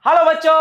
Hello बच्चों।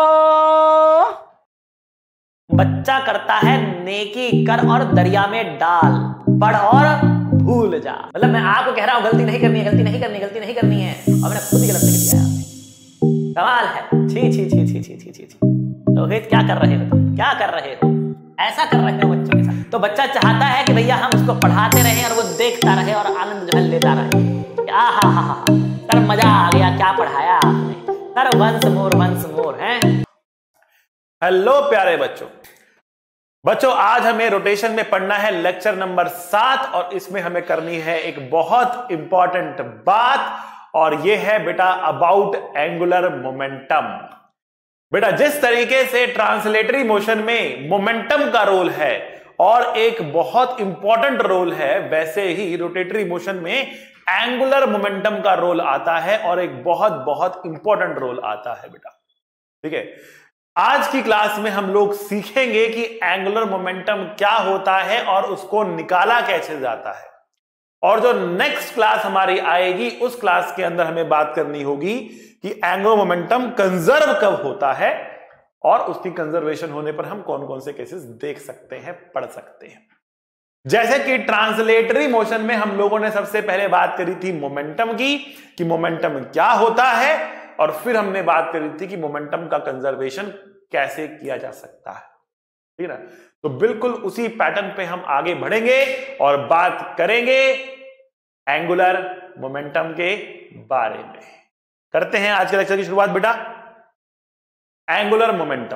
बच्चा करता है नेकी कर और दरिया में डाल, पढ़ और भूल जा। मतलब मैं आपको कह रहा हूं गलती नहीं करनी है, गलती नहीं करनी है, गलती नहीं करनी है, और मैंने खुद ही गलत लिख दिया है। कमाल है। छी छी छी छी छी छी छी छी। रोहित क्या कर रहे हो तुम? क्या कर रहे हो? ऐसा कर रहे हो बच्चों के साथ? तो बच्चा चाहता है कि भैया हम उसको पढ़ाते रहें और वो देखता रहे और आनंद जो है लेता रहे। हा सर मजा आ गया, क्या पढ़ाया आपने सर, वंस मोर है। हेलो प्यारे बच्चों आज हमें रोटेशन में पढ़ना है लेक्चर नंबर 7 और इसमें हमें करनी है एक बहुत इंपॉर्टेंट बात, और यह है बेटा अबाउट एंगुलर मोमेंटम। बेटा जिस तरीके से ट्रांसलेटरी मोशन में मोमेंटम का रोल है और एक बहुत इंपॉर्टेंट रोल है, वैसे ही रोटेटरी मोशन में एंगुलर मोमेंटम का रोल आता है और एक बहुत बहुत इंपॉर्टेंट रोल आता है बेटा। ठीक है, आज की क्लास में हम लोग सीखेंगे कि एंगुलर मोमेंटम क्या होता है और उसको निकाला कैसे जाता है। और जो नेक्स्ट क्लास हमारी आएगी उस क्लास के अंदर हमें बात करनी होगी कि एंगुलर मोमेंटम कंजर्व कब होता है और उसकी कंजर्वेशन होने पर हम कौन कौन से केसेस देख सकते हैं, पढ़ सकते हैं। जैसे कि ट्रांसलेटरी मोशन में हम लोगों ने सबसे पहले बात करी थी मोमेंटम की, कि मोमेंटम क्या होता है, और फिर हमने बात करी थी कि मोमेंटम का कंजर्वेशन कैसे किया जा सकता है। ठीक है ना? तो बिल्कुल उसी पैटर्न पे हम आगे बढ़ेंगे और बात करेंगे एंगुलर मोमेंटम के बारे में। करते हैं आज के लेक्चर की शुरुआत बेटा। एंगुलर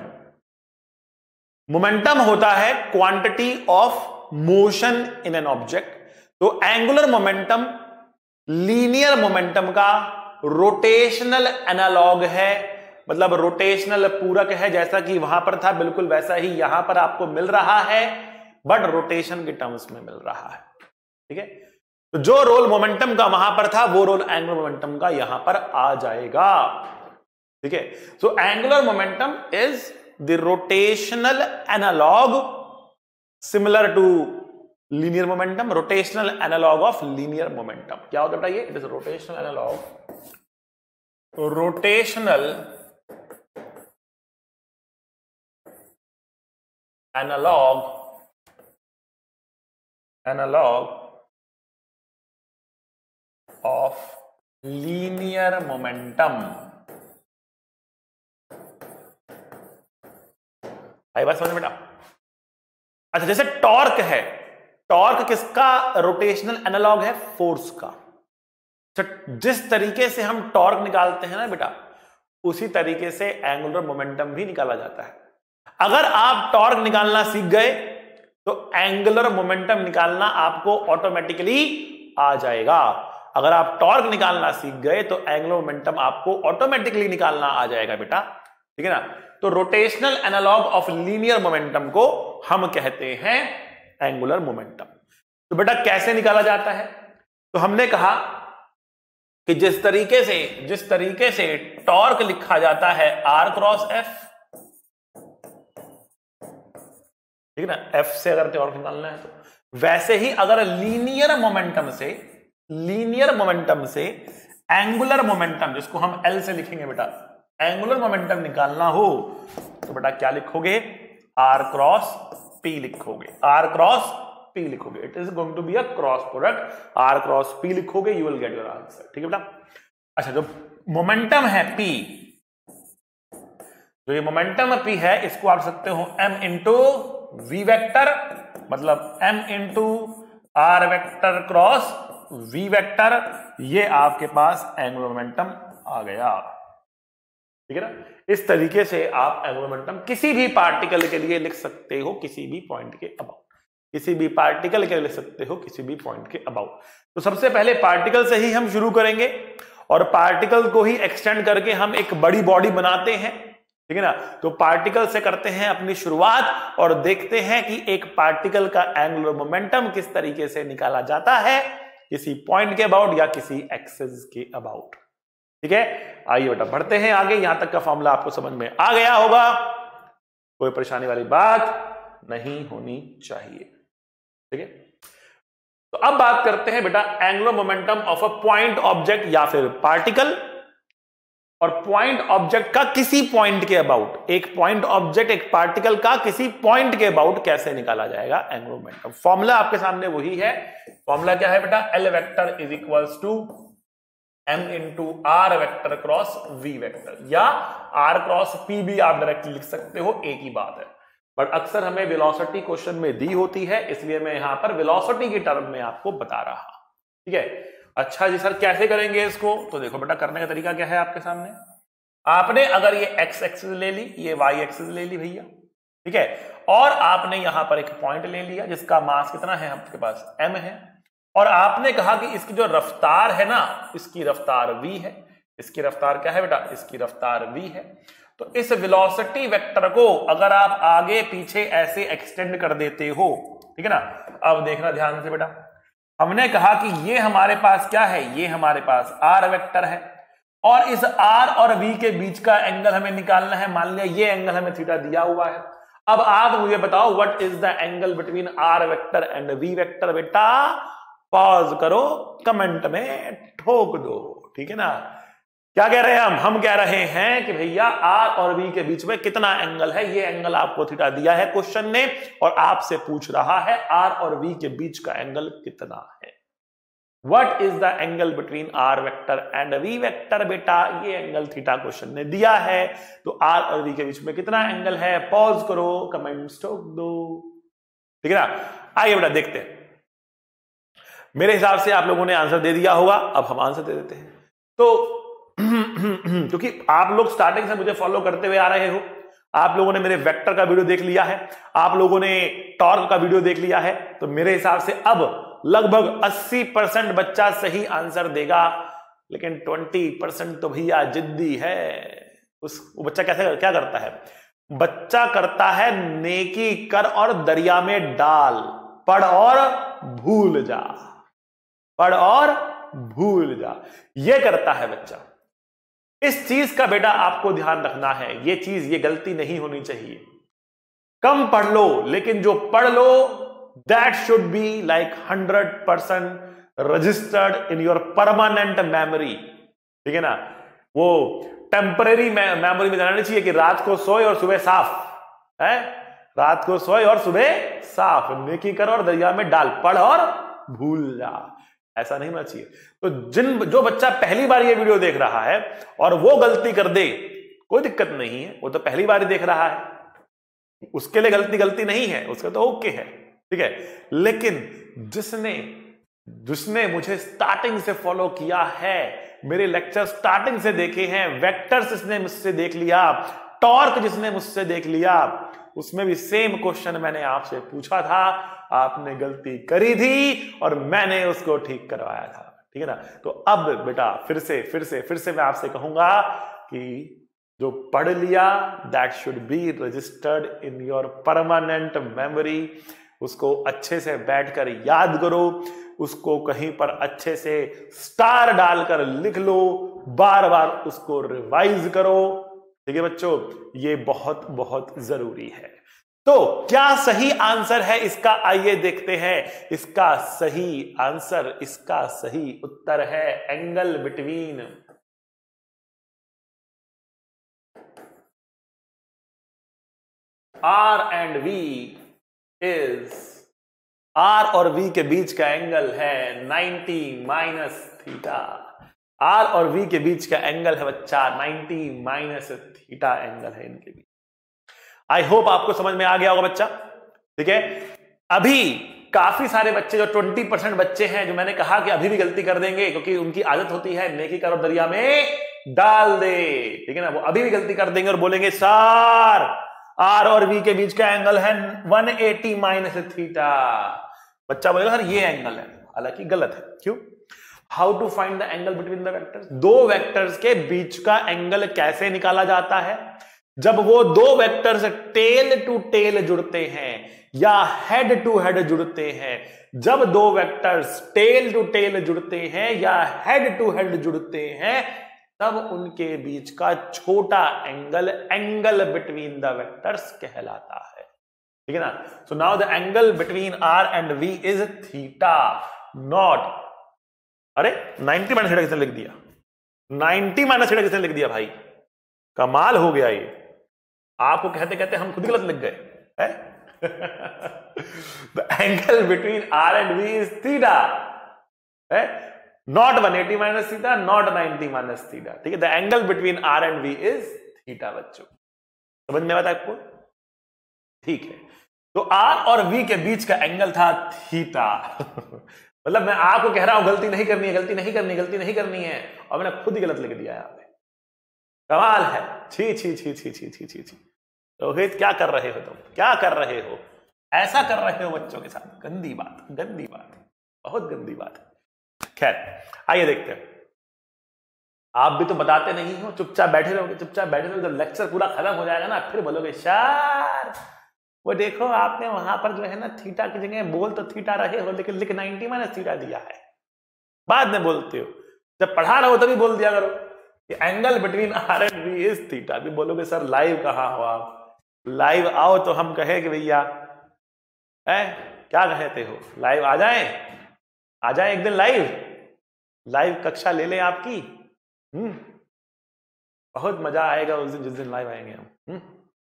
मोमेंटम होता है quantity of motion in an object. तो एंगुलर मोमेंटम लीनियर मोमेंटम का रोटेशनल एनालॉग है, मतलब रोटेशनल पूरक है। जैसा कि वहां पर था बिल्कुल वैसा ही यहां पर आपको मिल रहा है, बट रोटेशन के टर्म्स में मिल रहा है। ठीक है, तो जो रोल मोमेंटम का वहां पर था वो रोल एंगुलर मोमेंटम का यहां पर आ जाएगा। ठीक है, so angular momentum is the rotational analogue similar to linear momentum, rotational analogue of linear momentum. क्या होता है ये? It is rotational analogue, rotational analogue of linear momentum. आई बात समझ में बेटा? अच्छा, जैसे टॉर्क है, टॉर्क किसका रोटेशनल एनालॉग है? फोर्स का। जिस तरीके से हम टॉर्क निकालते हैं ना बेटा, उसी तरीके से एंगुलर मोमेंटम भी निकाला जाता है। अगर आप टॉर्क निकालना सीख गए तो एंगुलर मोमेंटम निकालना आपको ऑटोमेटिकली आ जाएगा। अगर आप टॉर्क निकालना सीख गए तो एंगुलर मोमेंटम आपको ऑटोमेटिकली निकालना आ जाएगा बेटा। ठीक है ना? तो rotational analogue of linear momentum को हम कहते हैं एंगुलर मोमेंटम। तो बेटा कैसे निकाला जाता है? तो हमने कहा कि जिस तरीके से टॉर्क लिखा जाता है R क्रॉस F, ठीक है ना, F से अगर टॉर्क निकालना है तो वैसे ही अगर लीनियर मोमेंटम से एंगुलर मोमेंटम, जिसको हम L से लिखेंगे बेटा, एंगुलर मोमेंटम निकालना हो तो बेटा क्या लिखोगे? R क्रॉस P लिखोगे, R क्रॉस P लिखोगे। It is going to be a cross product. R cross P लिखोगे, you will get your answer. ठीक है बेटा? अच्छा, जो मोमेंटम है P, जो ये मोमेंटम P है, इसको आप सकते हो M इंटू V वेक्टर, मतलब M into R vector cross V vector. ये आपके पास एंगुलर मोमेंटम आ गया। ठीक है ना? इस तरीके से आप एंगुलर मोमेंटम किसी भी पार्टिकल के लिए लिख सकते हो, किसी भी पॉइंट के अबाउट, किसी भी पार्टिकल के लिए लिख सकते हो, किसी भी पॉइंट के अबाउट। तो सबसे पहले पार्टिकल से ही हम शुरू करेंगे और पार्टिकल को ही एक्सटेंड करके हम एक बड़ी बॉडी बनाते हैं। ठीक है ना? तो पार्टिकल से करते हैं अपनी शुरुआत और देखते हैं कि एक पार्टिकल का एंगुलर मोमेंटम किस तरीके से निकाला जाता है, किसी पॉइंट के अबाउट या किसी एक्सिस के अबाउट। ठीक है, आइए बेटा बढ़ते हैं आगे। यहां तक का फॉर्मूला आपको समझ में आ गया होगा, कोई परेशानी वाली बात नहीं होनी चाहिए। ठीक है, तो अब बात करते हैं बेटा angular momentum of a point object या फिर पार्टिकल। और पॉइंट ऑब्जेक्ट का किसी पॉइंट के अबाउट, एक पॉइंट ऑब्जेक्ट एक पार्टिकल का किसी पॉइंट के अबाउट कैसे निकाला जाएगा एंगुलर मोमेंटम। फॉर्मूला आपके सामने वही है। फॉर्मूला क्या है बेटा? L vector is equals to m into R vector cross v vector, या r क्रॉस p भी आप डायरेक्टली लिख सकते हो, एक ही बात है। बट अक्सर हमें वेलोसिटी क्वेश्चन में दी होती है, इसलिए मैं यहां पर वेलोसिटी की टर्म में आपको बता रहा। ठीक है, अच्छा जी सर कैसे करेंगे इसको? तो देखो बेटा, करने का तरीका क्या है आपके सामने। आपने अगर ये x एक्सिस ले ली, ये y एक्सिस ले ली भैया, ठीक है, और आपने यहां पर एक पॉइंट ले लिया जिसका मास कितना है आपके पास, m है, और आपने कहा कि इसकी जो रफ्तार है ना, इसकी रफ्तार v है। इसकी रफ्तार क्या है बेटा? इसकी रफ्तार v है। तो इस वेलोसिटी वेक्टर को अगर आप आगे पीछे ऐसे एक्सटेंड कर देते हो, ठीक है ना, अब देखना ध्यान से बेटा, हमने कहा कि ये हमारे पास क्या है, ये हमारे पास r वेक्टर है, और इस r और v के बीच का एंगल हमें निकालना है। मान लिया ये एंगल हमें थीटा दिया हुआ है। अब आप मुझे बताओ what is the angle between r vector and v vector. बेटा पॉज करो, कमेंट में ठोक दो, ठीक है ना। क्या कह रहे हैं हम कह रहे हैं कि भैया r और v के बीच में कितना एंगल है। ये एंगल आपको थीटा दिया है क्वेश्चन ने, और आपसे पूछ रहा है r और v के बीच का एंगल कितना है। What is the angle between r vector and v vector? बेटा ये एंगल थीटा क्वेश्चन ने दिया है, तो r और v के बीच में कितना एंगल है? पॉज करो, कमेंट्स ठोक दो, ठीक है ना। आइए बेटा देखते हैं। मेरे हिसाब से आप लोगों ने आंसर दे दिया होगा, अब हम आंसर दे देते हैं। तो क्योंकि आप लोग स्टार्टिंग से मुझे फॉलो करते हुए आ रहे हो, आप लोगों ने मेरे वेक्टर का वीडियो देख लिया है, आप लोगों ने टॉर्क का वीडियो देख लिया है, तो मेरे हिसाब से अब लगभग 80% बच्चा सही आंसर देगा, लेकिन 20% तो भैया जिद्दी है। वो बच्चा कैसे क्या करता है? बच्चा करता है नेकी कर और दरिया में डाल, पढ़ और भूल जा, पढ़ और भूल जा, ये करता है बच्चा। इस चीज का बेटा आपको ध्यान रखना है, ये चीज, ये गलती नहीं होनी चाहिए। कम पढ़ लो, लेकिन जो पढ़ लो that should be like 100% registered in your permanent memory, ठीक है ना। वो टेम्परेरी मेमोरी में जाना नहीं चाहिए कि रात को सोए और सुबह साफ है, रात को सोए और सुबह साफ, नेकी कर और दरिया में डाल, पढ़ और भूल जा, ऐसा नहीं होना चाहिए। तो जो बच्चा पहली बार ये वीडियो देख रहा है और वो गलती कर दे, कोई दिक्कत नहीं है, वो तो पहली बार ही देख रहा है, उसके लिए गलती नहीं है, उसका तो ओके है, ठीक है। लेकिन जिसने मुझे स्टार्टिंग से फॉलो किया है, मेरे लेक्चर स्टार्टिंग से देखे हैं, वेक्टर्स जिसने मुझसे देख लिया, टॉर्क जिसने मुझसे देख लिया, उसमें भी सेम क्वेश्चन मैंने आपसे पूछा था, आपने गलती करी थी और मैंने उसको ठीक करवाया था, ठीक है ना। तो अब बेटा फिर से मैं आपसे कहूंगा कि जो पढ़ लिया that should be registered in your permanent memory. उसको अच्छे से बैठकर याद करो, उसको कहीं पर अच्छे से स्टार डालकर लिख लो, बार बार उसको रिवाइज करो, ठीक है बच्चों, ये बहुत बहुत जरूरी है। तो क्या सही आंसर है इसका? आइए देखते हैं। इसका सही आंसर, इसका सही उत्तर है angle between R and V is, R और V के बीच का एंगल है 90 माइनस थीटा। R और V के बीच का एंगल है बच्चा 90 माइनस थीटा एंगल है इनके बीच। आई होप आपको समझ में आ गया होगा बच्चा, ठीक है। अभी काफी सारे बच्चे, जो 20% बच्चे हैं, जो मैंने कहा कि अभी भी गलती कर देंगे, क्योंकि उनकी आदत होती है नेकी कर और दरिया में डाल दे, ठीक है ना, वो अभी भी गलती कर देंगे और बोलेंगे सर R और V के बीच का एंगल है 180 माइनस थीटा। बच्चा बोलेगा सर ये एंगल है, हालांकि गलत है। क्यों? How to find the angle between the vectors? दो वेक्टर्स के बीच का एंगल कैसे निकाला जाता है? जब वो दो वेक्टर्स टेल टू टेल जुड़ते हैं या हेड टू हेड जुड़ते हैं। जब दो वेक्टर्स टेल टू टेल जुड़ते हैं या हेड टू हेड जुड़ते हैं, तब उनके बीच का छोटा एंगल बिटवीन द वेक्टर्स कहलाता है, ठीक है ना। So now the angle between R and V is theta, not, अरे 90 माइनस थीटा किसने लिख दिया? 90 माइनस थीटा किसने लिख दिया भाई? कमाल हो गया ये। आपको कहते कहते हम खुद ही गलत लिख गए। The angle between R and V is theta, not 180 minus theta, not 90 minus theta. ठीक है, the angle between R and V is theta. बच्चों समझ में आता है आपको? ठीक है, तो आर और वी के बीच का एंगल था थीटा। मतलब मैं आपको कह रहा हूं गलती नहीं करनी है, गलती नहीं करनी, गलती नहीं करनी है, और मैंने खुद ही गलत लिख दिया यहां पे। कमाल है। छी छी छी छी छी छी छी छी। रोहित क्या कर रहे हो तुम? क्या कर रहे हो? ऐसा कर रहे हो बच्चों के साथ? गंदी बात, गंदी बात, बहुत गंदी बात है। खैर आइए देखते हैं। आप भी तो बताते नहीं हो, चुपचाप बैठे रहोगे, चुपचाप बैठे रहोगे। जब लेक्चर पूरा खत्म हो जाएगा ना, फिर बोलोगे सर वो देखो आपने वहां पर जो है ना थीटा की जगह बोल तो थीटा रहे हो, लेकिन लिख 90 माइनस थीटा दिया है। बाद में बोलते हो, जब पढ़ा रहे हो तभी बोल दिया करो कि angle between R and V is theta. भी बोलोगे सर लाइव कहां हो आप? लाइव आओ तो हम कहे कि भैया क्या कहते हो, लाइव आ जाएं, आ जाएं एक दिन लाइव कक्षा ले लें आपकी। बहुत मजा आएगा उस दिन जिस दिन लाइव आएंगे हम।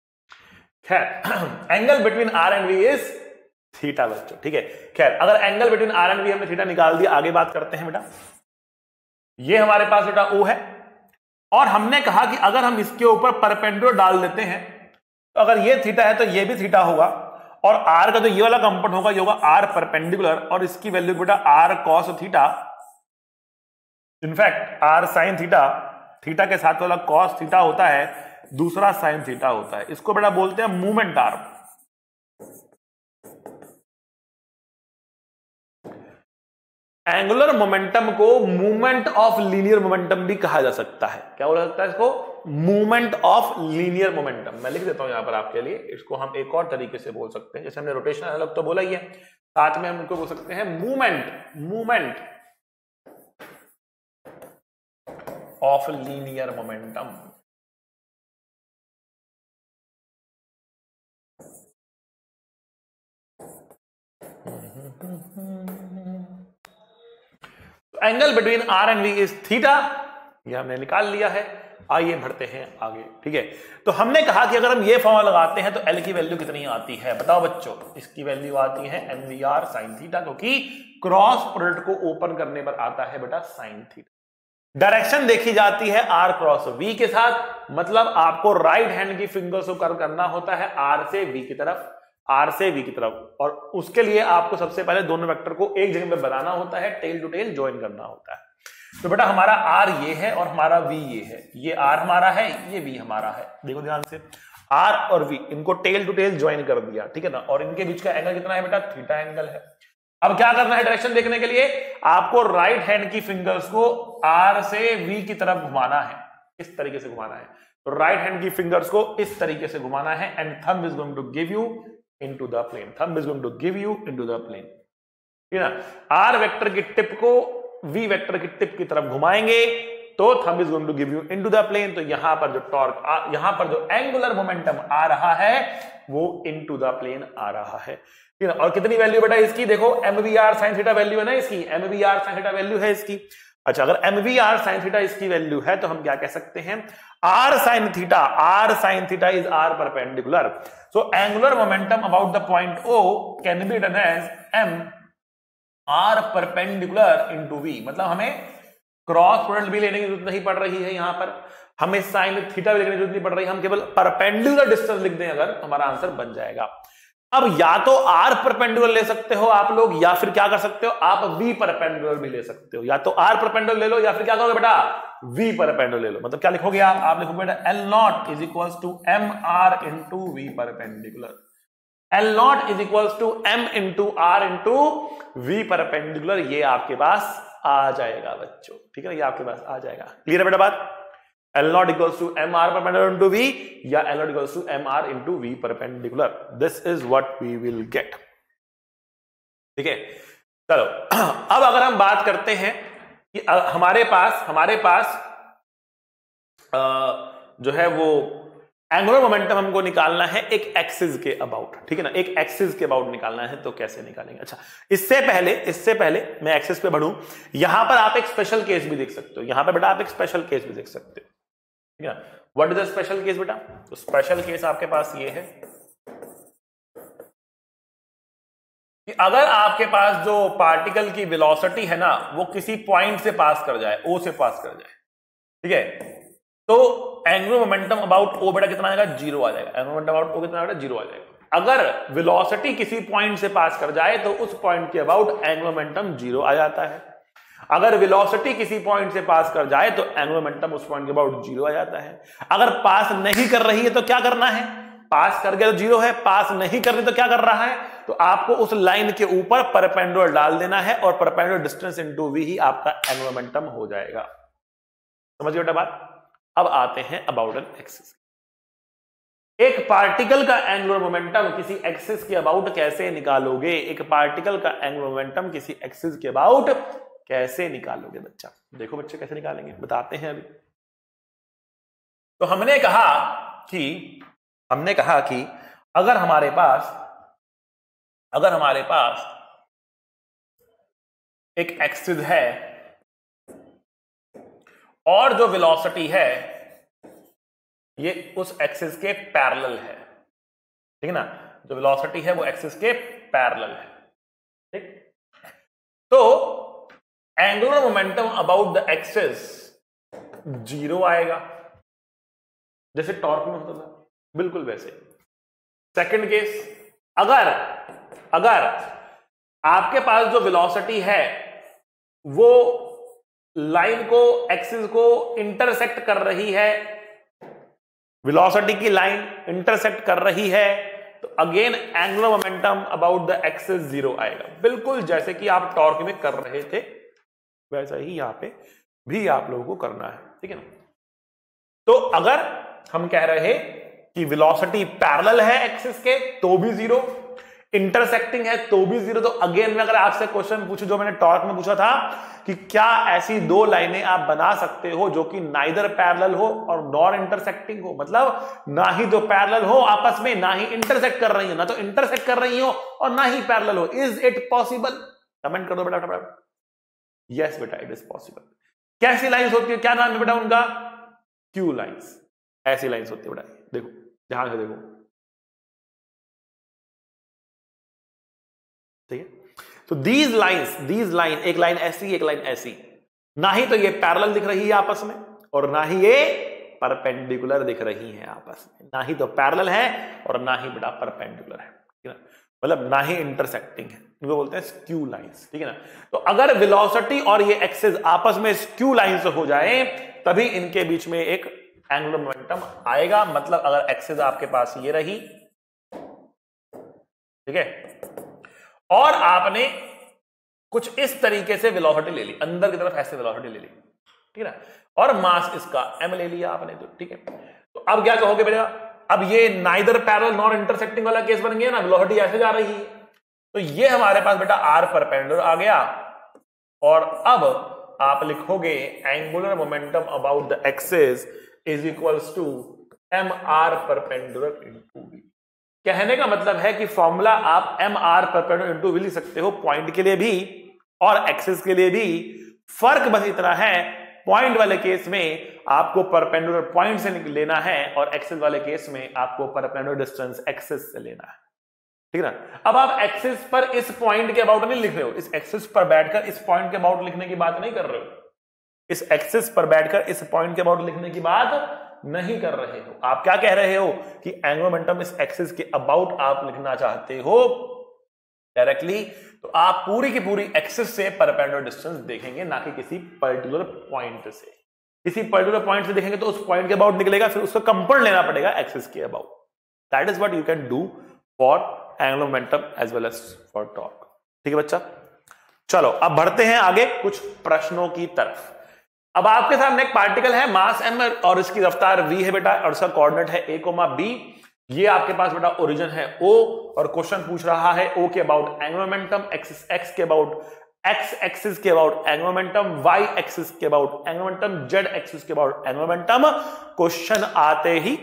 खैर angle between R and V is theta बच्चों। ठीक है, खैर अगर angle between R and V हमने थीटा निकाल दिया, आगे बात करते हैं बेटा। ये हमारे पास बेटा O है, और हमने कहा कि अगर हम इसके ऊपर परपेंडिकुलर डाल देते हैं, तो अगर ये थीटा है तो ये भी थीटा होगा, और आर का जो ये वाला कंपोनेंट होगा ये होगा आर परपेंडिकुलर, और इसकी वैल्यू बेटा R cos theta. In fact R sine theta, theta के साथ वाला कॉस थीटा होता है, दूसरा साइन थीटा होता है। इसको बेटा बोलते हैं मूवमेंट आर्म। एंगुलर मोमेंटम को मूवमेंट ऑफ लीनियर मोमेंटम भी कहा जा सकता है। क्या बोला सकता है इसको? Movement of linear momentum. मैं लिख देता हूं यहां पर आपके लिए। इसको हम एक और तरीके से बोल सकते हैं, जैसे हमने रोटेशनल एनालॉग तो बोला ही है, साथ में हम इनको बोल सकते हैं movement of linear momentum. Angle between R and V is theta, ये हमने निकाल लिया है। आइए बढ़ते हैं आगे। ठीक है, तो हमने कहा कि अगर हम ये फॉर्मूला लगाते हैं तो एल की वैल्यू कितनी आती है? बताओ बच्चों। इसकी वैल्यू आती है mvr sin थीटा, क्योंकि क्रॉस प्रोडक्ट को ओपन करने पर आता है बेटा sin थीटा। डायरेक्शन देखी जाती है r क्रॉस v के साथ, मतलब आपको राइट हैंड की फिंगर्स को कर्व करना होता है r से v की तरफ, आर से वी की तरफ, और उसके लिए आपको सबसे पहले दोनों वेक्टर को एक जगह पे बनाना होता है, टेल टू टेल ज्वाइन करना होता है। तो बेटा हमारा आर ये है और हमारा वी ये है, ये आर हमारा है, ये वी हमारा है। देखो ध्यान से, आर और वी इनको टेल टू टेल ज्वाइन कर दिया, ठीक है ना, और इनके बीच का एंगल कितना है बेटा? थीटा एंगल है। अब क्या करना है डायरेक्शन देखने के लिए? आपको राइट हैंड की फिंगर्स को आर से वी की तरफ घुमाना है, इस तरीके से घुमाना है। तो राइट हैंड की फिंगर्स को इस तरीके से घुमाना है, and thumb is going to give you into the plane, thumb is going to give you into the plane, ठीक है ना। आर वेक्टर की टिप को वी वेक्टर की टिप की तरफ घुमाएंगे तो thumb is going to give you into the plane। तो यहां पर जो टॉर्क, यहां पर जो एंगुलर मोमेंटम आ रहा है वो into the plane आ रहा है, ठीक है ना। और कितनी वैल्यू बेटा इसकी? देखो mvr sin थीटा वैल्यू है ना इसकी, mvr sin थीटा वैल्यू है इसकी। अच्छा, अगर mvr sin थीटा इसकी वैल्यू है तो हम क्या कह सकते हैं? r sin theta is r perpendicular. So angular momentum about the point O can be written as m r perpendicular into v। मतलब हमें क्रॉस प्रोडक्ट भी लेने की जरूरत नहीं पड़ रही है, यहां पर हमें साइन थीटा भी लेने की जरूरत नहीं पड़ रही, हम केवल परपेंडिकुलर डिस्टेंस लिख दें अगर, तो हमारा आंसर बन जाएगा। अब या तो आर परपेंडिकुलर ले सकते हो आप लोग, या फिर क्या कर सकते हो आप? वी परपेंडिकुलर भी ले सकते हो। या तो आर परपेंडिकुलर ले लो, या फिर क्या करोगे बेटा? वी परपेंडिकुलर ले लो। मतलब क्या लिखोगे आप लिखोगे बेटा L naught is equals to M R into V perpendicular. L naught is equals to M into R into V perpendicular. ये आपके पास आ जाएगा बच्चों, ठीक है ना, ये आपके पास आ जाएगा। क्लियर है बेटा बात? L naught equals to mr perpendicular into v, या L naught equals to mr into v perpendicular. This is what we will get. ठीक है, चलो अब अगर हम बात करते हैं कि हमारे पास जो है वो एंगुलर मोमेंटम हमको निकालना है एक एक्सिस के अबाउट, ठीक है ना, एक एक्सिस के अबाउट निकालना है, तो कैसे निकालेंगे? अच्छा, इससे पहले मैं एक्सिस पे बढ़ूं, यहां पर आप एक स्पेशल केस भी देख सकते हो, यहां पर बेटा आप एक स्पेशल केस भी देख सकते हो, ठीक है ना। What is the special case बेटा? तो स्पेशल केस आपके पास ये है कि अगर आपके पास जो पार्टिकल की वेलोसिटी है ना वो किसी पॉइंट से पास कर जाए, ओ से पास कर जाए, ठीक है, तो एंगुलर मोमेंटम अबाउट ओ बेटा कितना आएगा? 0 आ जाएगा। एंगुलर मोमेंटम अबाउट ओ कितना आएगा? 0 आ जाएगा। अगर वेलोसिटी किसी पॉइंट से पास कर जाए तो उस पॉइंट के अबाउट एंगुलर मोमेंटम 0 आ जाता है। अगर वेलोसिटी किसी पॉइंट से पास कर जाए तो एंगुलर मोमेंटम उस पॉइंट के अबाउट 0 आ जाता है। अगर पास नहीं कर रही है तो क्या करना है? पास कर गया तो 0 है, पास नहीं कर रही तो क्या कर रहा है? तो आपको उस लाइन के ऊपर परपेंडिकुलर डाल देना है और परपेंडिकुलर डिस्टेंस इनटू v ही आपका एंगुलर मोमेंटम हो जाएगा। समझ गए बेटा बात? अब आते हैं अबाउट एन एक्सिस। एक पार्टिकल का एंगुलर मोमेंटम किसी एक्सिस के अबाउट कैसे निकालोगे? एक पार्टिकल का एंगुलर मोमेंटम किसी एक्सिस के अबाउट कैसे निकालोगे बच्चा? देखो बच्चे कैसे निकालेंगे, बताते हैं अभी। तो हमने कहा कि अगर हमारे पास एक एक्सिस है और जो वेलोसिटी है ये उस एक्सिस के पैरेलल है, ठीक है ना, जो वेलोसिटी है वो एक्सिस के पैरेलल है, ठीक। तो angular momentum about the axis 0 आएगा, जैसे टॉर्क में होता था, बिल्कुल वैसे। सेकंड केस, अगर आपके पास जो वेलोसिटी है वो लाइन को, एक्सिस को इंटरसेक्ट कर रही है, वेलोसिटी की लाइन इंटरसेक्ट कर रही है, तो again angular momentum about the axis 0 आएगा, बिल्कुल जैसे कि आप टॉर्क में कर रहे थे वैसा ही यहां पे भी आप लोगों को करना है, ठीक है ना। तो अगर हम कह रहे कि वेलोसिटी पैरेलल है एक्सिस के तो भी 0, इंटरसेक्टिंग है तो भी 0, तो अगेन मैं अगर आपसे क्वेश्चन पूछूं जो मैंने टॉर्क में पूछा था कि क्या ऐसी दो लाइनें आप बना सकते हो जो कि नाइदर पैरेलल हो और नॉर इंटरसेक्टिंग हो, मतलब ना ही तो पैरेलल हो आपस में, ना ही इंटरसेक्ट कर रही हो, ना तो इंटरसेक्ट कर रही हो और ना ही पैरेलल हो, इज इट पॉसिबल? कमेंट कर दो बेटा। यस बेटा, इट इज पॉसिबल। कैसी लाइंस होती है, क्या नाम है बेटा उनका? Q lines. ऐसी लाइंस होती है बेटा, देखो ध्यान से देखो, ठीक है। तो दीज लाइन, एक लाइन ऐसी एक लाइन ऐसी, ना ही तो ये पैरेलल दिख रही है आपस में और ना ही ये परपेंडिकुलर दिख रही है आपस में, ना ही तो पैरेलल है और ना ही बेटा परपेंडिकुलर है, ठीक है ना, मतलब ना ही इंटरसेक्टिंग है, इनको बोलते हैं स्क्यू लाइंस, ठीक है ना। तो अगर वेलोसिटी और ये एक्सिस आपस में स्क्यू लाइंस हो जाए तभी इनके बीच में एक एंगुलर मोमेंटम आएगा। मतलब अगर एक्सिस आपके पास ये रही, ठीक है, और आपने कुछ इस तरीके से वेलोसिटी ले ली, अंदर की तरफ ऐसे वेलोसिटी ले ली, ठीक है ना, और मास इसका m ले लिया आपने, तो ठीक है। तो अब क्या कहोगे बेटा? अब ये नाइदर पैरेलल नॉर इंटरसेक्टिंग वाला केस बन गया ना, वेलोसिटी ऐसे जा रही है, तो ये हमारे पास बेटा r परपेंडिकुलर आ गया, और अब आप लिखोगे angular momentum about the axis is equals to mr perpendicular into v। कहने का मतलब है कि फॉर्मूला आप mr परपेंडिकुलर इनटू v लिख सकते हो पॉइंट के लिए भी और एक्सिस के लिए भी। फर्क बस इतना है, पॉइंट वाले केस में आपको परपेंडिकुलर पॉइंट से लेना है और एक्सिस वाले केस में आपको परपेंडिकुलर डिस्टेंस एक्सिस से लेना है, ठीक है ना। अब आप एक्सिस पर इस पॉइंट के अबाउट नहीं लिख रहे हो, इस एक्सिस पर बैठकर इस पॉइंट के अबाउट लिखने की बात नहीं कर रहे हो, इस एक्सिस पर बैठकर इस पॉइंट के अबाउट लिखने की बात नहीं कर रहे हो। आप क्या कह रहे हो कि एंगुलर मोमेंटम इस एक्सिस के अबाउट आप लिखना चाहते हो डायरेक्टली, तो आप पूरी की पूरी एक्सिस से परपेंडिकुलर डिस्टेंस देखेंगे, ना कि किसी पर्टिकुलर पॉइंट से। किसी पर्टिकुलर पॉइंट से देखेंगे तो उस पॉइंट के अबाउट निकलेगा, फिर उसको कंपेयर लेना पड़ेगा एक्सिस के about. That is what you can do for angular momentum as well as for torque, ठीक है बच्चा। चलो अब बढ़ते हैं आगे कुछ प्रश्नों की तरफ। अब आपके सामने एक पार्टिकल है, मास m और इसकी रफ्तार v है बेटा, और इसका कोऑर्डिनेट है a, b। ये आपके पास बेटा ओरिजिन है o, और क्वेश्चन पूछ रहा है o के अबाउट एंगुलर मोमेंटम, x के अबाउट x एक्सिस के about angular momentum, y axis के about angular momentum, z axis के अबाउट एंगुलर मोमेंटम। क्वेश्चन आते ही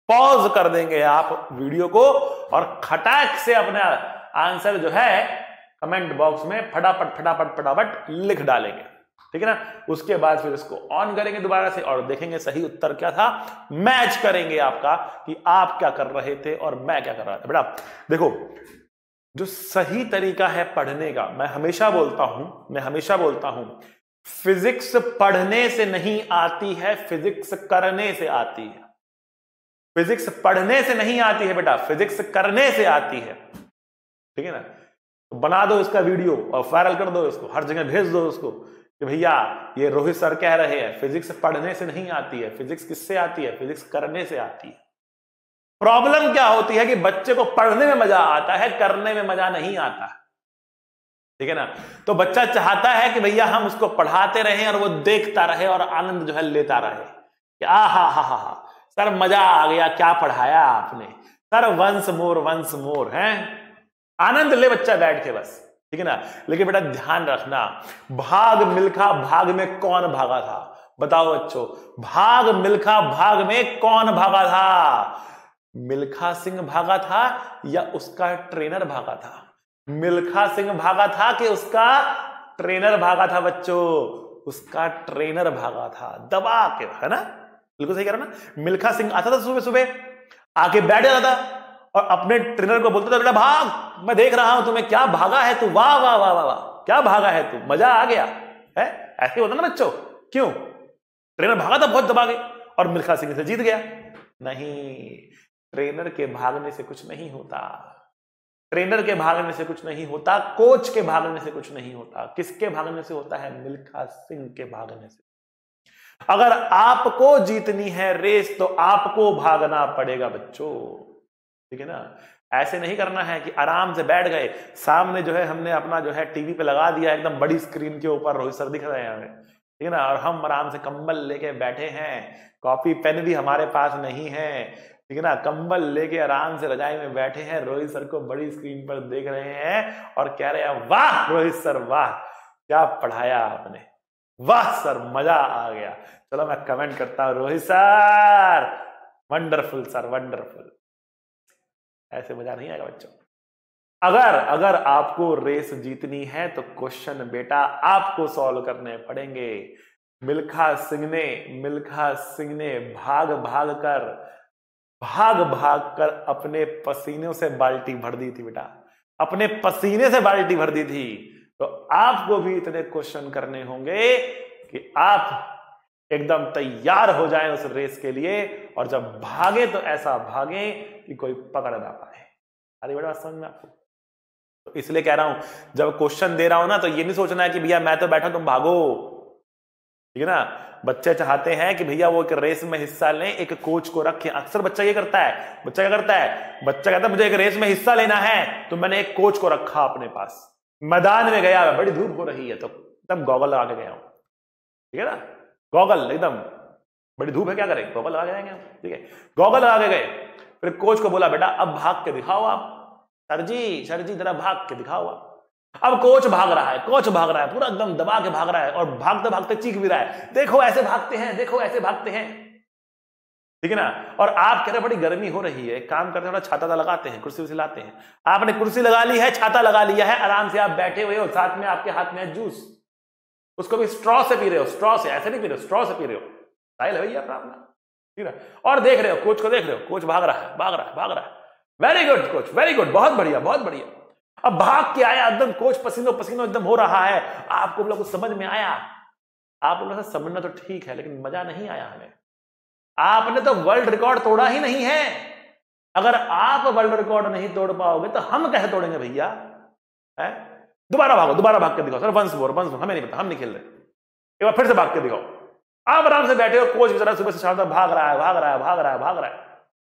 पॉज कर देंगे आप वीडियो को और खटाक से अपना आंसर जो है कमेंट बॉक्स में फटाफट फटाफट फटाफट लिख डालेंगे, ठीक है ना। उसके बाद फिर इसको ऑन करेंगे दोबारा से और देखेंगे सही उत्तर क्या था, मैच करेंगे आपका कि आप क्या कर रहे थे और मैं क्या कर रहा था। बेटा देखो, जो सही तरीका है पढ़ने का, मैं हमेशा बोलता हूं फिजिक्स पढ़ने से नहीं आती है, फिजिक्स करने से आती है। फिजिक्स पढ़ने से नहीं आती है बेटा, फिजिक्स करने से आती है, ठीक है ना। तो बना दो इसका वीडियो और वायरल कर दो इसको, हर जगह भेज दो उसको कि भैया ये रोहित सर कह रहे हैं फिजिक्स पढ़ने से नहीं आती है, फिजिक्स किससे आती है, फिजिक्स करने से आती है। प्रॉब्लम क्या होती है कि बच्चे को पढ़ने में मजा आता है, करने में मजा नहीं आता, ठीक है ना। तो बच्चा चाहता है कि भैया हम उसको पढ़ाते रहें और वो देखता रहे और आनंद जो है लेता रहे कि हा सर मजा आ गया, क्या पढ़ाया आपने सर, वंस मोर है, आनंद ले बच्चा बैठ के बस, ठीक है ना। लेकिन बेटा ध्यान रखना, भाग मिल्खा भाग में कौन भागा था, बताओ बच्चों, भाग मिल्खा भाग में कौन भागा था? मिल्खा सिंह भागा था या उसका ट्रेनर भागा था? मिल्खा सिंह भागा था कि उसका ट्रेनर भागा था बच्चों? उसका ट्रेनर भागा था दबा के, है ना, बिल्कुल सही कह रहा ना। मिल्खा सिंह आता था सुबह सुबह, आके बैठ जाता था और अपने ट्रेनर को बोलता था बेटा भाग, मैं देख रहा हूं तुम्हें, क्या भागा है तू, वाह वाह वाह वाह वाह, क्या भागा है तू, मजा आ गया है। ऐसे होता ना बच्चों, क्यों? ट्रेनर भागा था बहुत दबा के और मिल्खा सिंह से जीत गया। नहीं, ट्रेनर के भागने से कुछ नहीं होता, ट्रेनर के भागने से कुछ नहीं होता, कोच के भागने से कुछ नहीं होता। किसके भागने से होता है? मिल्खा सिंह के भागने से। अगर आपको जीतनी है रेस तो आपको भागना पड़ेगा बच्चों, ठीक है ना। ऐसे नहीं करना है कि आराम से बैठ गए, सामने जो है हमने अपना जो है टीवी पे लगा दिया एकदम बड़ी स्क्रीन के ऊपर, रोहित सर दिख रहे हैं हमें, ठीक है ना, और हम आराम से कंबल लेके बैठे हैं, कॉपी पेन भी हमारे पास नहीं है, ठीक है ना, कंबल लेके आराम से रजाई में बैठे हैं, रोहित सर को बड़ी स्क्रीन पर देख रहे हैं और कह रहे हैं वाह रोहित सर वाह, क्या पढ़ाया आपने, वाह सर मजा आ गया। चलो मैं कमेंट करता हूं, Rohit sir wonderful sir wonderful. ऐसे मजा नहीं आएगा बच्चों। अगर आपको रेस जीतनी है तो क्वेश्चन बेटा आपको सॉल्व करने पड़ेंगे। मिल्खा सिंह ने भाग भाग कर अपने पसीनों से बाल्टी भर दी थी बेटा, अपने पसीने से बाल्टी भर दी थी। तो आपको भी इतने क्वेश्चन करने होंगे कि आप एकदम तैयार हो जाएं उस रेस के लिए, और जब भागे तो ऐसा भागे कि कोई पकड़ ना पाए। अरे बेटा समझ में आपको? तो इसलिए कह रहा हूं, जब क्वेश्चन दे रहा हूं ना तो ये नहीं सोचना है कि भैया मैं तो बैठा तुम भागो, ठीक है ना। बच्चे चाहते हैं कि भैया वो एक रेस में हिस्सा लें, एक कोच को रखें। अक्सर बच्चा ये करता है, बच्चा क्या करता है, बच्चा कहता है मुझे एक रेस में हिस्सा लेना है तो मैंने एक कोच को रखा अपने पास, मैदान में गया, बड़ी धूप हो रही है तो एकदम गॉगल लगा के गया हूं, ठीक है ना, गॉगल एकदम बड़ी धूप है, क्या करें, गॉगल लगा जाएंगे हम, ठीक है, गॉगल लगा के गए। फिर कोच को बोला बेटा अब भाग के दिखाओ आप, सर जी जरा भाग के दिखाओ आप। अब कोच भाग रहा है पूरा एकदम दबा के भाग रहा है और भागते भागते चीख भी रहा है, देखो ऐसे भागते हैं, देखो ऐसे भागते हैं, ठीक है ना। और आप कह रहे बड़ी गर्मी हो रही है, काम करते थोड़ा छाता लगाते हैं, कुर्सी लाते हैं। आपने कुर्सी लगा ली है, छाता लगा लिया है, आराम से आप बैठे हुए हो, साथ में आपके हाथ में है जूस, उसको भी स्ट्रॉ से पी रहे हो, स्ट्रॉ से, ऐसे नहीं पी रहे हो, स्ट्रॉ से पी रहे हो, स्टाइल है भैया अपना, ठीक है। और देख रहे हो कोच को, देख रहे हो कोच भाग रहा है, very good coach, very good, बहुत बढ़िया। अब भाग के आया एकदम, कोच पसीनो एकदम हो रहा है, आपको लोग कुछ समझ में आया? आप लोगों से समझना तो ठीक है लेकिन मजा नहीं आया हमें। आपने तो वर्ल्ड रिकॉर्ड तोड़ा ही नहीं है। अगर आप वर्ल्ड रिकॉर्ड नहीं तोड़ पाओगे तो हम कैसे तोड़ेंगे भैया? है, दोबारा भाग के दिखाओ सर, वंस मोर, हमें नहीं पता, हम नहीं खेल रहे, एक बार फिर से भाग के दिखाओ। आप आराम से बैठे हो, कोच बेचारा सुबह से शाम तक भाग रहा है।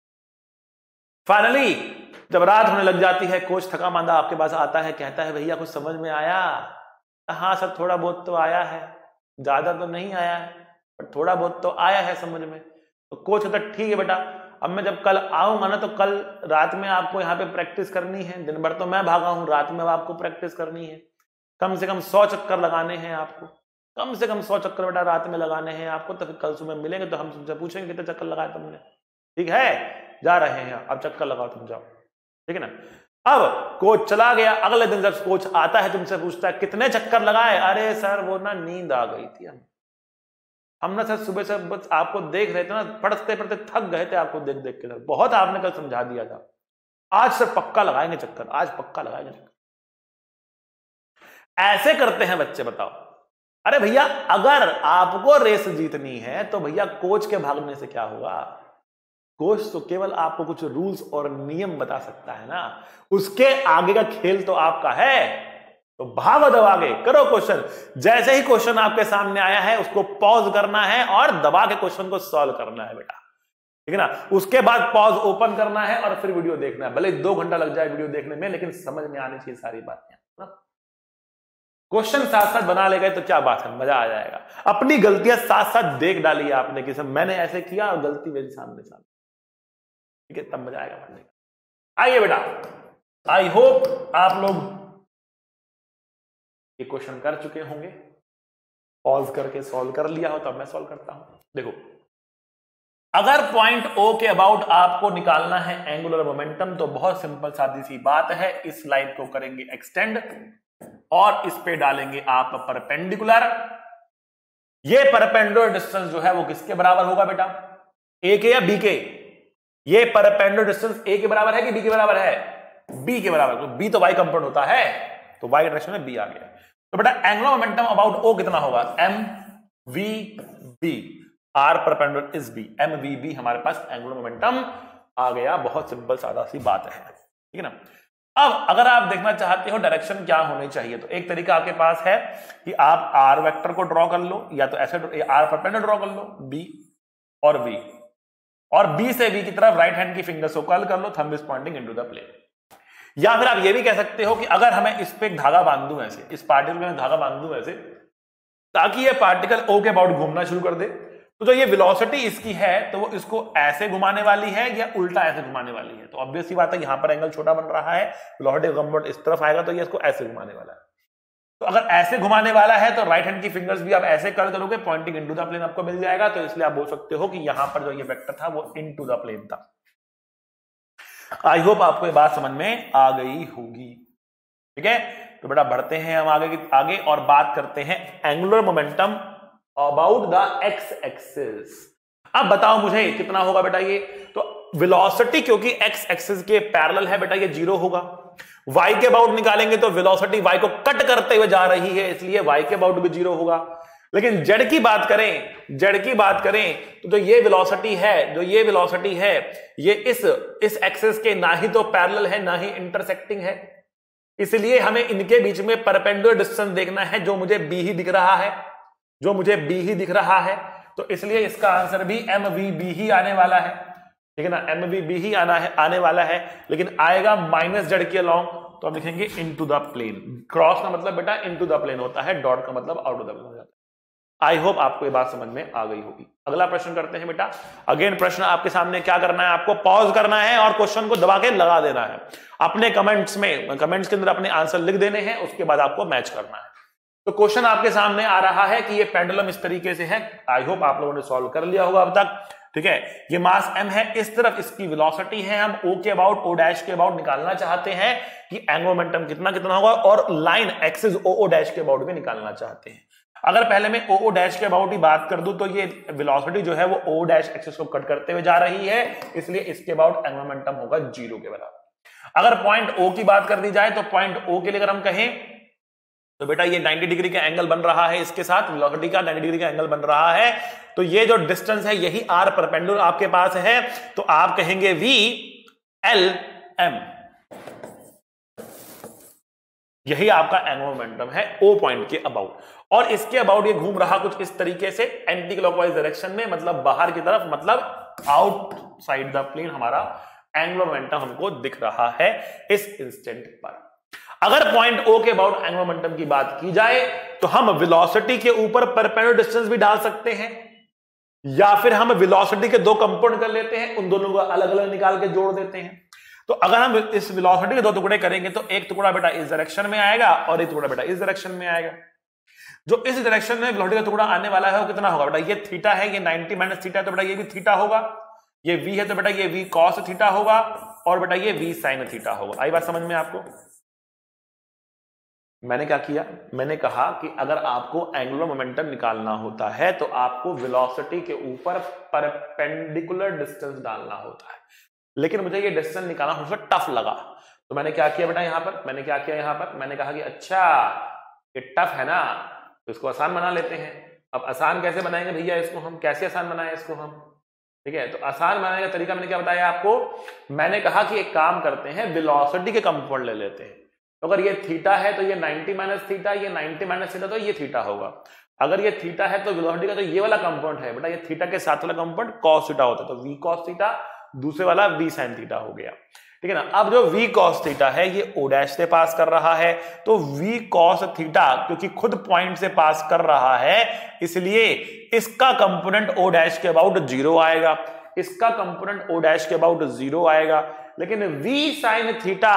फाइनली जब रात होने लग जाती है, कोच थका मांदा आपके पास आता है, कहता है भैया कुछ समझ में आया? हाँ सर थोड़ा बहुत तो आया है, ज्यादा तो नहीं आया है पर थोड़ा बहुत तो आया है समझ में। तो कोच कहता ठीक है बेटा, अब मैं जब कल आऊंगा ना तो कल रात में आपको यहाँ पे प्रैक्टिस करनी है, दिन भर तो मैं भागा हूं, रात में आपको प्रैक्टिस करनी है, कम से कम 100 चक्कर लगाने हैं आपको, कम से कम 100 चक्कर बेटा रात में लगाने हैं आपको। तो फिर कल सुबह मिलेंगे तो हम तुमसे पूछेंगे कितने चक्कर लगाए तुमने, ठीक है? जा रहे हैं, अब चक्कर लगाओ तुम जाओ, ठीक है ना। अब कोच चला गया, अगले दिन जब कोच आता है तुमसे पूछता है कितने चक्कर लगाए, अरे सर वो ना नींद आ गई थी, हम ना सर सुबह से बस आपको देख रहे थे ना, पढ़ते पढ़ते थक गए थे आपको देख देख के सर, बहुत आपने कल समझा दिया था, आज सर पक्का लगाएंगे चक्कर, आज पक्का लगाएंगे चक्कर। ऐसे करते हैं बच्चे, बताओ। अरे भैया अगर आपको रेस जीतनी है तो भैया कोच के भागने से क्या होगा, कोच तो केवल आपको कुछ रूल्स और नियम बता सकता है ना, उसके आगे का खेल तो आपका है, तो भागो दबा के करो क्वेश्चन। जैसे ही क्वेश्चन आपके सामने आया है उसको पॉज करना है और दबा के क्वेश्चन को सॉल्व करना है बेटा, ठीक है ना। उसके बाद पॉज ओपन करना है और फिर वीडियो देखना है, भले 2 घंटा लग जाए वीडियो देखने में, लेकिन समझ में आनी चाहिए सारी बातें। क्वेश्चन साथ साथ बना ले गए तो क्या बात है, मजा आ जाएगा। अपनी गलतियां साथ साथ देख डाली है आपने कि सब मैंने ऐसे किया और गलती मेरे सामने, ठीक है, तब मजा आएगा पढ़ने का। आइए बेटा, आई होप आप लोग ये क्वेश्चन कर चुके होंगे, पॉज करके सॉल्व कर लिया हो, तब मैं सॉल्व करता हूं। देखो, अगर पॉइंट O के अबाउट आपको निकालना है एंगुलर मोमेंटम, तो बहुत सिंपल सादी सी बात है, इस लाइन को करेंगे एक्सटेंड और इस पे डालेंगे आप परपेंडिकुलर। ये परपेंडिकुलर डिस्टेंस जो है वो किसके बराबर होगा बेटा, A के या B के? ये परपेंडिकुलर डिस्टेंस A के बराबर है कि B के बराबर है? B के बराबर, तो B तो Y कंपोनेंट होता है, तो Y डायरेक्शन में B आ गया। तो बेटा एंगुलर मोमेंटम अबाउट O कितना होगा, MVB, R perpendicular is B, MVB हमारे पास एंगुलर मोमेंटम आ गया। बहुत सिंपल सादा सी बात है, ठीक है ना। अब अगर आप देखना चाहते हो डायरेक्शन क्या होनी चाहिए, तो एक तरीका आपके पास है कि आप R वेक्टर को ड्रॉ कर लो, या तो ऐसे R परपेंडिकुलर ड्रॉ कर लो, B और V, और B से V की तरफ राइट हैंड की फिंगर को कर्ल कर लो, thumb is pointing into the plane. या फिर आप ये भी कह सकते हो कि अगर हमें इस पे एक धागा बांध दूं ऐसे, इस पार्टिकल में धागा बांध दूं ऐसे, ताकि ये पार्टिकल O के अबाउट घूमना शुरू कर दे, तो जो ये वेलोसिटी इसकी है तो वो इसको ऐसे घुमाने वाली है या उल्टा ऐसे घुमाने वाली है। तो ऑब्वियस सी बात है, यहां पर एंगल छोटा बन रहा है, वेलोसिटी कंपोनेंट इस तरफ आएगा तो ये इसको ऐसे घुमाने वाला है। तो अगर ऐसे घुमाने वाला है तो राइट हैंड की फिंगर्स भी आप ऐसे कर करोगे, पॉइंटिंग इनटू द प्लेन आपको मिल जाएगा। तो इसलिए आप बोल सकते हो कि यहां पर जो ये वेक्टर था वो इनटू द प्लेन था। आई होप आपको ये बात समझ में आ गई होगी, ठीक है। तो बेटा बढ़ते हैं हम आगे और बात करते हैं angular momentum about the x axis. अब बताओ मुझे कितना होगा बेटा ये, तो वेलोसिटी क्योंकि एक्स एक्सिस के पैरेलल है बेटा, ये 0 होगा। y के अबाउट निकालेंगे तो वेलोसिटी y को कट करते हुए जा रही है, इसलिए y के अबाउट भी 0 होगा। लेकिन z की बात करें तो जो ये वेलोसिटी है ये इस एक्सिस के ना ही तो पैरेलल है ना ही इंटरसेक्टिंग है, इसलिए हमें इनके बीच में परपेंडिकुलर डिस्टेंस देखना है, जो मुझे b ही दिख रहा है, तो इसलिए इसका आंसर भी MVB ही आने वाला है, ठीक है ना। MVB ही आने वाला है, लेकिन आएगा माइनस जेड के अलॉन्ग, तो हम लिखेंगे इनटू द प्लेन। क्रॉस का मतलब बेटा इनटू द प्लेन होता है, डॉट का मतलब आउट ऑफ द प्लेन हो जाता है। आई होप आपको ये बात समझ में आ गई होगी। अगला प्रश्न करते हैं बेटा। अगेन प्रश्न आपके सामने क्या करना है, आपको पॉज करना है और क्वेश्चन को दबा के लगा देना है। अपने कमेंट्स के अंदर अपने आंसर लिख देने हैं, उसके बाद आपको मैच करना है। तो क्वेश्चन आपके सामने आ रहा है कि ये पेंडुलम इस तरीके से है। आई होप आप लोगों ने सॉल्व कर लिया होगा अब तक, ठीक है। ये मास m है, इस तरफ इसकी वेलोसिटी है, हम O के अबाउट O डैश के अबाउट निकालना चाहते हैं कि एंगुलर मोमेंटम कितना होगा, और लाइन एक्सिस O डैश के अबाउट भी निकालना चाहते हैं। अगर पहले मैं O डैश के अबाउट ही बात कर दूं तो ये वेलोसिटी जो है वो O डैश एक्सिस को कट करते हुए जा रही है, इसलिए इसके अबाउट एंगुलर मोमेंटम होगा 0 के बराबर। अगर पॉइंट O की बात कर दी जाए तो पॉइंट O के लिए अगर हम कहें तो बेटा ये 90 डिग्री का एंगल बन रहा है, इसके साथ वेलोसिटी का 90 डिग्री का एंगल बन रहा है, तो ये जो डिस्टेंस है यही R परपेंडिकुलर आपके पास है, तो आप कहेंगे VLM, यही आपका एंगुलर मोमेंटम है O पॉइंट के अबाउट। और इसके अबाउट ये घूम रहा कुछ इस तरीके से एंटी क्लॉकवाइज डायरेक्शन में, मतलब बाहर की तरफ, मतलब आउटसाइड द प्लेन हमारा एंगुलर मोमेंटम हमको दिख रहा है इस इंस्टेंट पर। अगर पॉइंट O के अबाउट एंगुलर मोमेंटम की बात की जाए तो हम वेलोसिटी के ऊपर परपेंडिकुलर डिस्टेंस भी डाल सकते हैं, या फिर हम वेलोसिटी के 2 कंपोनेंट कर लेते हैं, उन दोनों को अलग अलग निकाल के जोड़ देते हैं। तो अगर हम इस वेलोसिटी के 2 टुकड़े करेंगे तो एक टुकड़ा बेटा इस डायरेक्शन में आएगा और एक टुकड़ा बेटा इस डायरेक्शन में आएगा। जो इस डायरेक्शन में वेलोसिटी का टुकड़ा आने वाला है वो कितना होगा बेटा, ये थीटा है, ये 90 माइनस थीटा, तो बेटा ये भी थीटा होगा। ये v है तो बेटा ये v cos थीटा होगा और बेटा ये v sin थीटा होगा। आई बात समझ में आपको? मैंने क्या किया, मैंने कहा कि अगर आपको एंगुलर मोमेंटम निकालना होता है तो आपको वेलोसिटी के ऊपर परपेंडिकुलर डिस्टेंस डालना होता है, लेकिन मुझे ये डिस्टेंस निकालना थोड़ा सा टफ लगा, तो मैंने क्या किया बेटा यहां पर, मैंने क्या किया यहां पर, मैंने कहा कि अच्छा ये टफ है ना तो इसको आसान बना लेते हैं। अब आसान कैसे बनाएंगे भैया इसको, हम कैसे आसान बनाएं इसको हम, ठीक है? तो आसान बनाने का तरीका मैंने क्या बताया आपको, मैंने कहा कि एक काम करते हैं, वेलोसिटी के कंपोनेंट ले लेते हैं। तो अगर ये थीटा है तो ये 90 माइनस थीटा, ये 90 माइनस थीटा तो ये थीटा होगा। अगर ये थीटा है तो वेलोसिटी का तो ये वाला कंपोनेंट है बेटा, ये थीटा के साथ वाला कंपोनेंट cos थीटा होता है, तो v cos थीटा, दूसरे वाला v sin थीटा हो गया, ठीक है ना। अब जो v cos थीटा है ये o डैश से पास कर रहा है, तो v cos थीटा क्योंकि खुद पॉइंट से पास कर रहा है इसलिए इसका कंपोनेंट o डैश के अबाउट 0 आएगा, इसका कंपोनेंट o डैश के अबाउट 0 आएगा। लेकिन v sin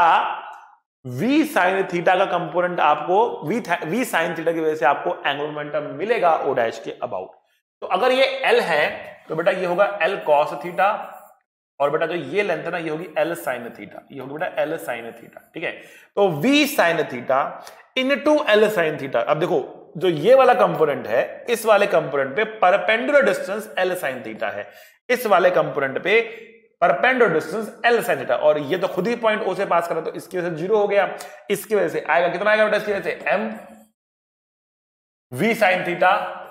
थीटा का कंपोनेंट आपको v sin थीटा की वजह से आपको एंगुलर मोमेंटम मिलेगा o डैश के अबाउट। तो अगर ये l है तो बेटा ये होगा l cos थीटा, और बेटा जो ये लेंथ है ना ये होगी L sin थीटा, ये होगी बेटा L sin थीटा, ठीक है। तो V sin theta into L sin theta. अब देखो जो ये वाला कंपोनेंट है इस वाले कंपोनेंट पे perpendicular distance L sin theta है, इस वाले कंपोनेंट पे perpendicular distance L sin theta, और ये तो खुद ही पॉइंट O से पास कर रहा है तो इसकी वजह से 0 हो गया। इसकी वजह से आएगा कितना आएगा बेटा, इसकी वजह से M V sin theta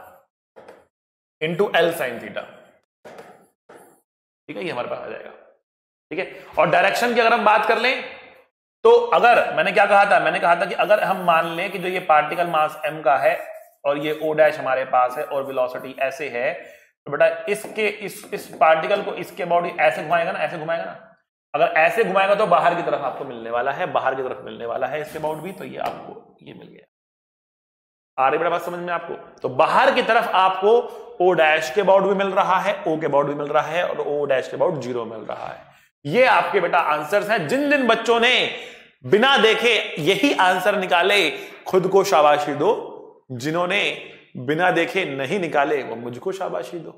into L sin theta, ठीक है, ये हमारे पास आ जाएगा, ठीक है। और डायरेक्शन की अगर हम बात कर लें तो अगर मैंने क्या कहा था, मैंने कहा था कि अगर हम मान लें कि जो ये पार्टिकल मास m का है और ये o डैश हमारे पास है और वेलोसिटी ऐसे है, तो बेटा इसके इस पार्टिकल को इसके बॉडी ऐसे घुमाएगा ना, ऐसे घुमाएगा ना, अगर ऐसे घुमाएगा तो बाहर की तरफ आपको मिलने वाला है, बाहर की तरफ मिलने वाला है इसके अबाउट भी, तो ये आपको ये मिल गया। आ रही बेटा बात समझ में आपको? तो बाहर की तरफ आपको o डैश के अबाउट भी मिल रहा है, o के अबाउट भी मिल रहा है और o डैश के अबाउट 0 मिल रहा है। ये आपके बेटा आंसर्स हैं। जिन जिन बच्चों ने बिना देखे यही आंसर निकाले खुद को शाबाशी दो, जिन्होंने बिना देखे नहीं निकाले वो मुझको शाबाशी दो।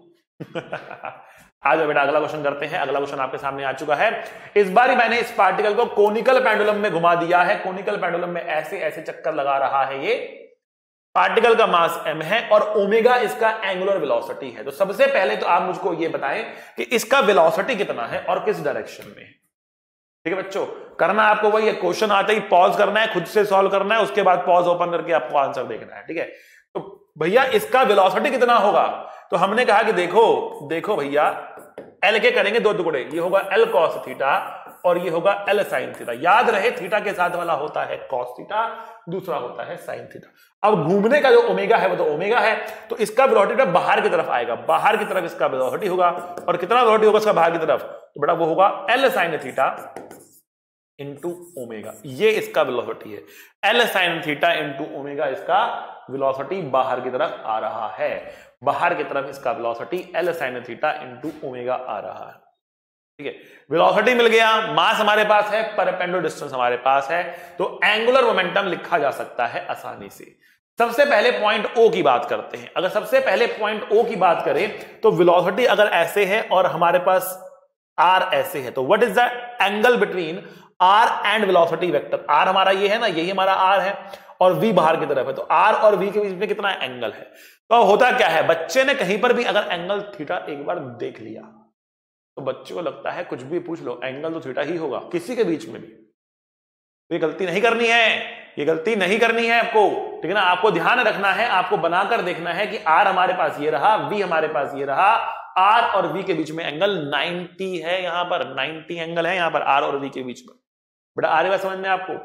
आज बेटा अगला क्वेश्चन करते हैं। अगला क्वेश्चन आपके सामने आ चुका है। इस बार मैंने इस पार्टिकल को कोनिकल पेंडुलम में घुमा दिया है। कोनिकल पेंडुलम में ऐसे ऐसे चक्कर लगा रहा है। ये पार्टिकल का मास m है और ओमेगा इसका एंगुलर वेलोसिटी है। तो सबसे पहले तो आप मुझको ये बताएं कि इसका वेलोसिटी कितना है और किस डायरेक्शन में है। ठीक है बच्चों, करना आपको वही है, क्वेश्चन आते ही पॉज करना है, खुद से सॉल्व करना है, उसके बाद पॉज ओपन करके आपको आंसर देखना है। ठीक है, तो भैया इसका वेलोसिटी कितना होगा? तो हमने कहा कि देखो भैया, एल के करेंगे दो टुकड़े, ये होगा एल कॉस थीटा और ये होगा एल साइन थीटा। याद रहे थीटा के साथ वाला होता है कॉस थीटा, दूसरा होता है साइन थीटा। अब घूमने का जो ओमेगा है वो तो ओमेगा है, तो इसका वेलोसिटी बाहर की तरफ आएगा, बाहर की तरफ इसका वेलोसिटी होगा। और कितना वेलोसिटी होगा इसका बाहर की तरफ? तो बेटा वो होगा L sine theta into omega, ये इसका वेलोसिटी है। L sine theta into omega इसका वेलोसिटी बाहर की तरफ आ रहा है। बाहर की तरफ इसका velocity L sine theta into omega आ रहा है। ठीक है, वेलोसिटी मिल गया, मास हमारे पास है, परपेंडिकुलर डिस्टेंस हमारे पास है, तो एंगुलर मोमेंटम लिखा जा सकता है आसानी से। सबसे पहले पॉइंट O की बात करते हैं। अगर सबसे पहले पॉइंट O की बात करें तो वेलोसिटी अगर ऐसे है और हमारे पास R ऐसे है, तो what is the angle between R and velocity vector? R हमारा ये है ना, यही हमारा R है और V बाहर की तरफ है, तो R और V के बीच में कितना एंगल है? तो होता क्या है, बच्चे ने कहीं पर भी अगर एंगल थीटा एक बार देख लिया तो बच्चे को लगता है कुछ भी पूछ लो एंगल तो थीटा ही होगा, किसी के बीच में भी। तो ये गलती नहीं करनी है, ये गलती नहीं करनी है आपको। ठीक है ना, आपको ध्यान रखना है, आपको बनाकर देखना है कि R हमारे पास ये रहा, V हमारे पास ये रहा, R और V के बीच में एंगल 90 है। यहां पर 90 एंगल है यहां पर R और V के बीच में। बेटा आ रही बात समझ में आपको?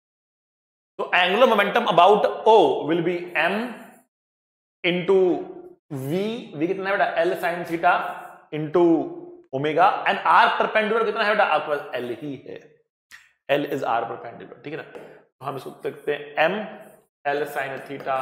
तो angular momentum about O will be M into V कितना है बेटा? L sine theta into omega, and R perpendicular कितना है बेटा? आपके पास L ही है, L इज R परपेंडिकुलर। ठीक है ना, तो हम इसको लिखते हैं M L sine theta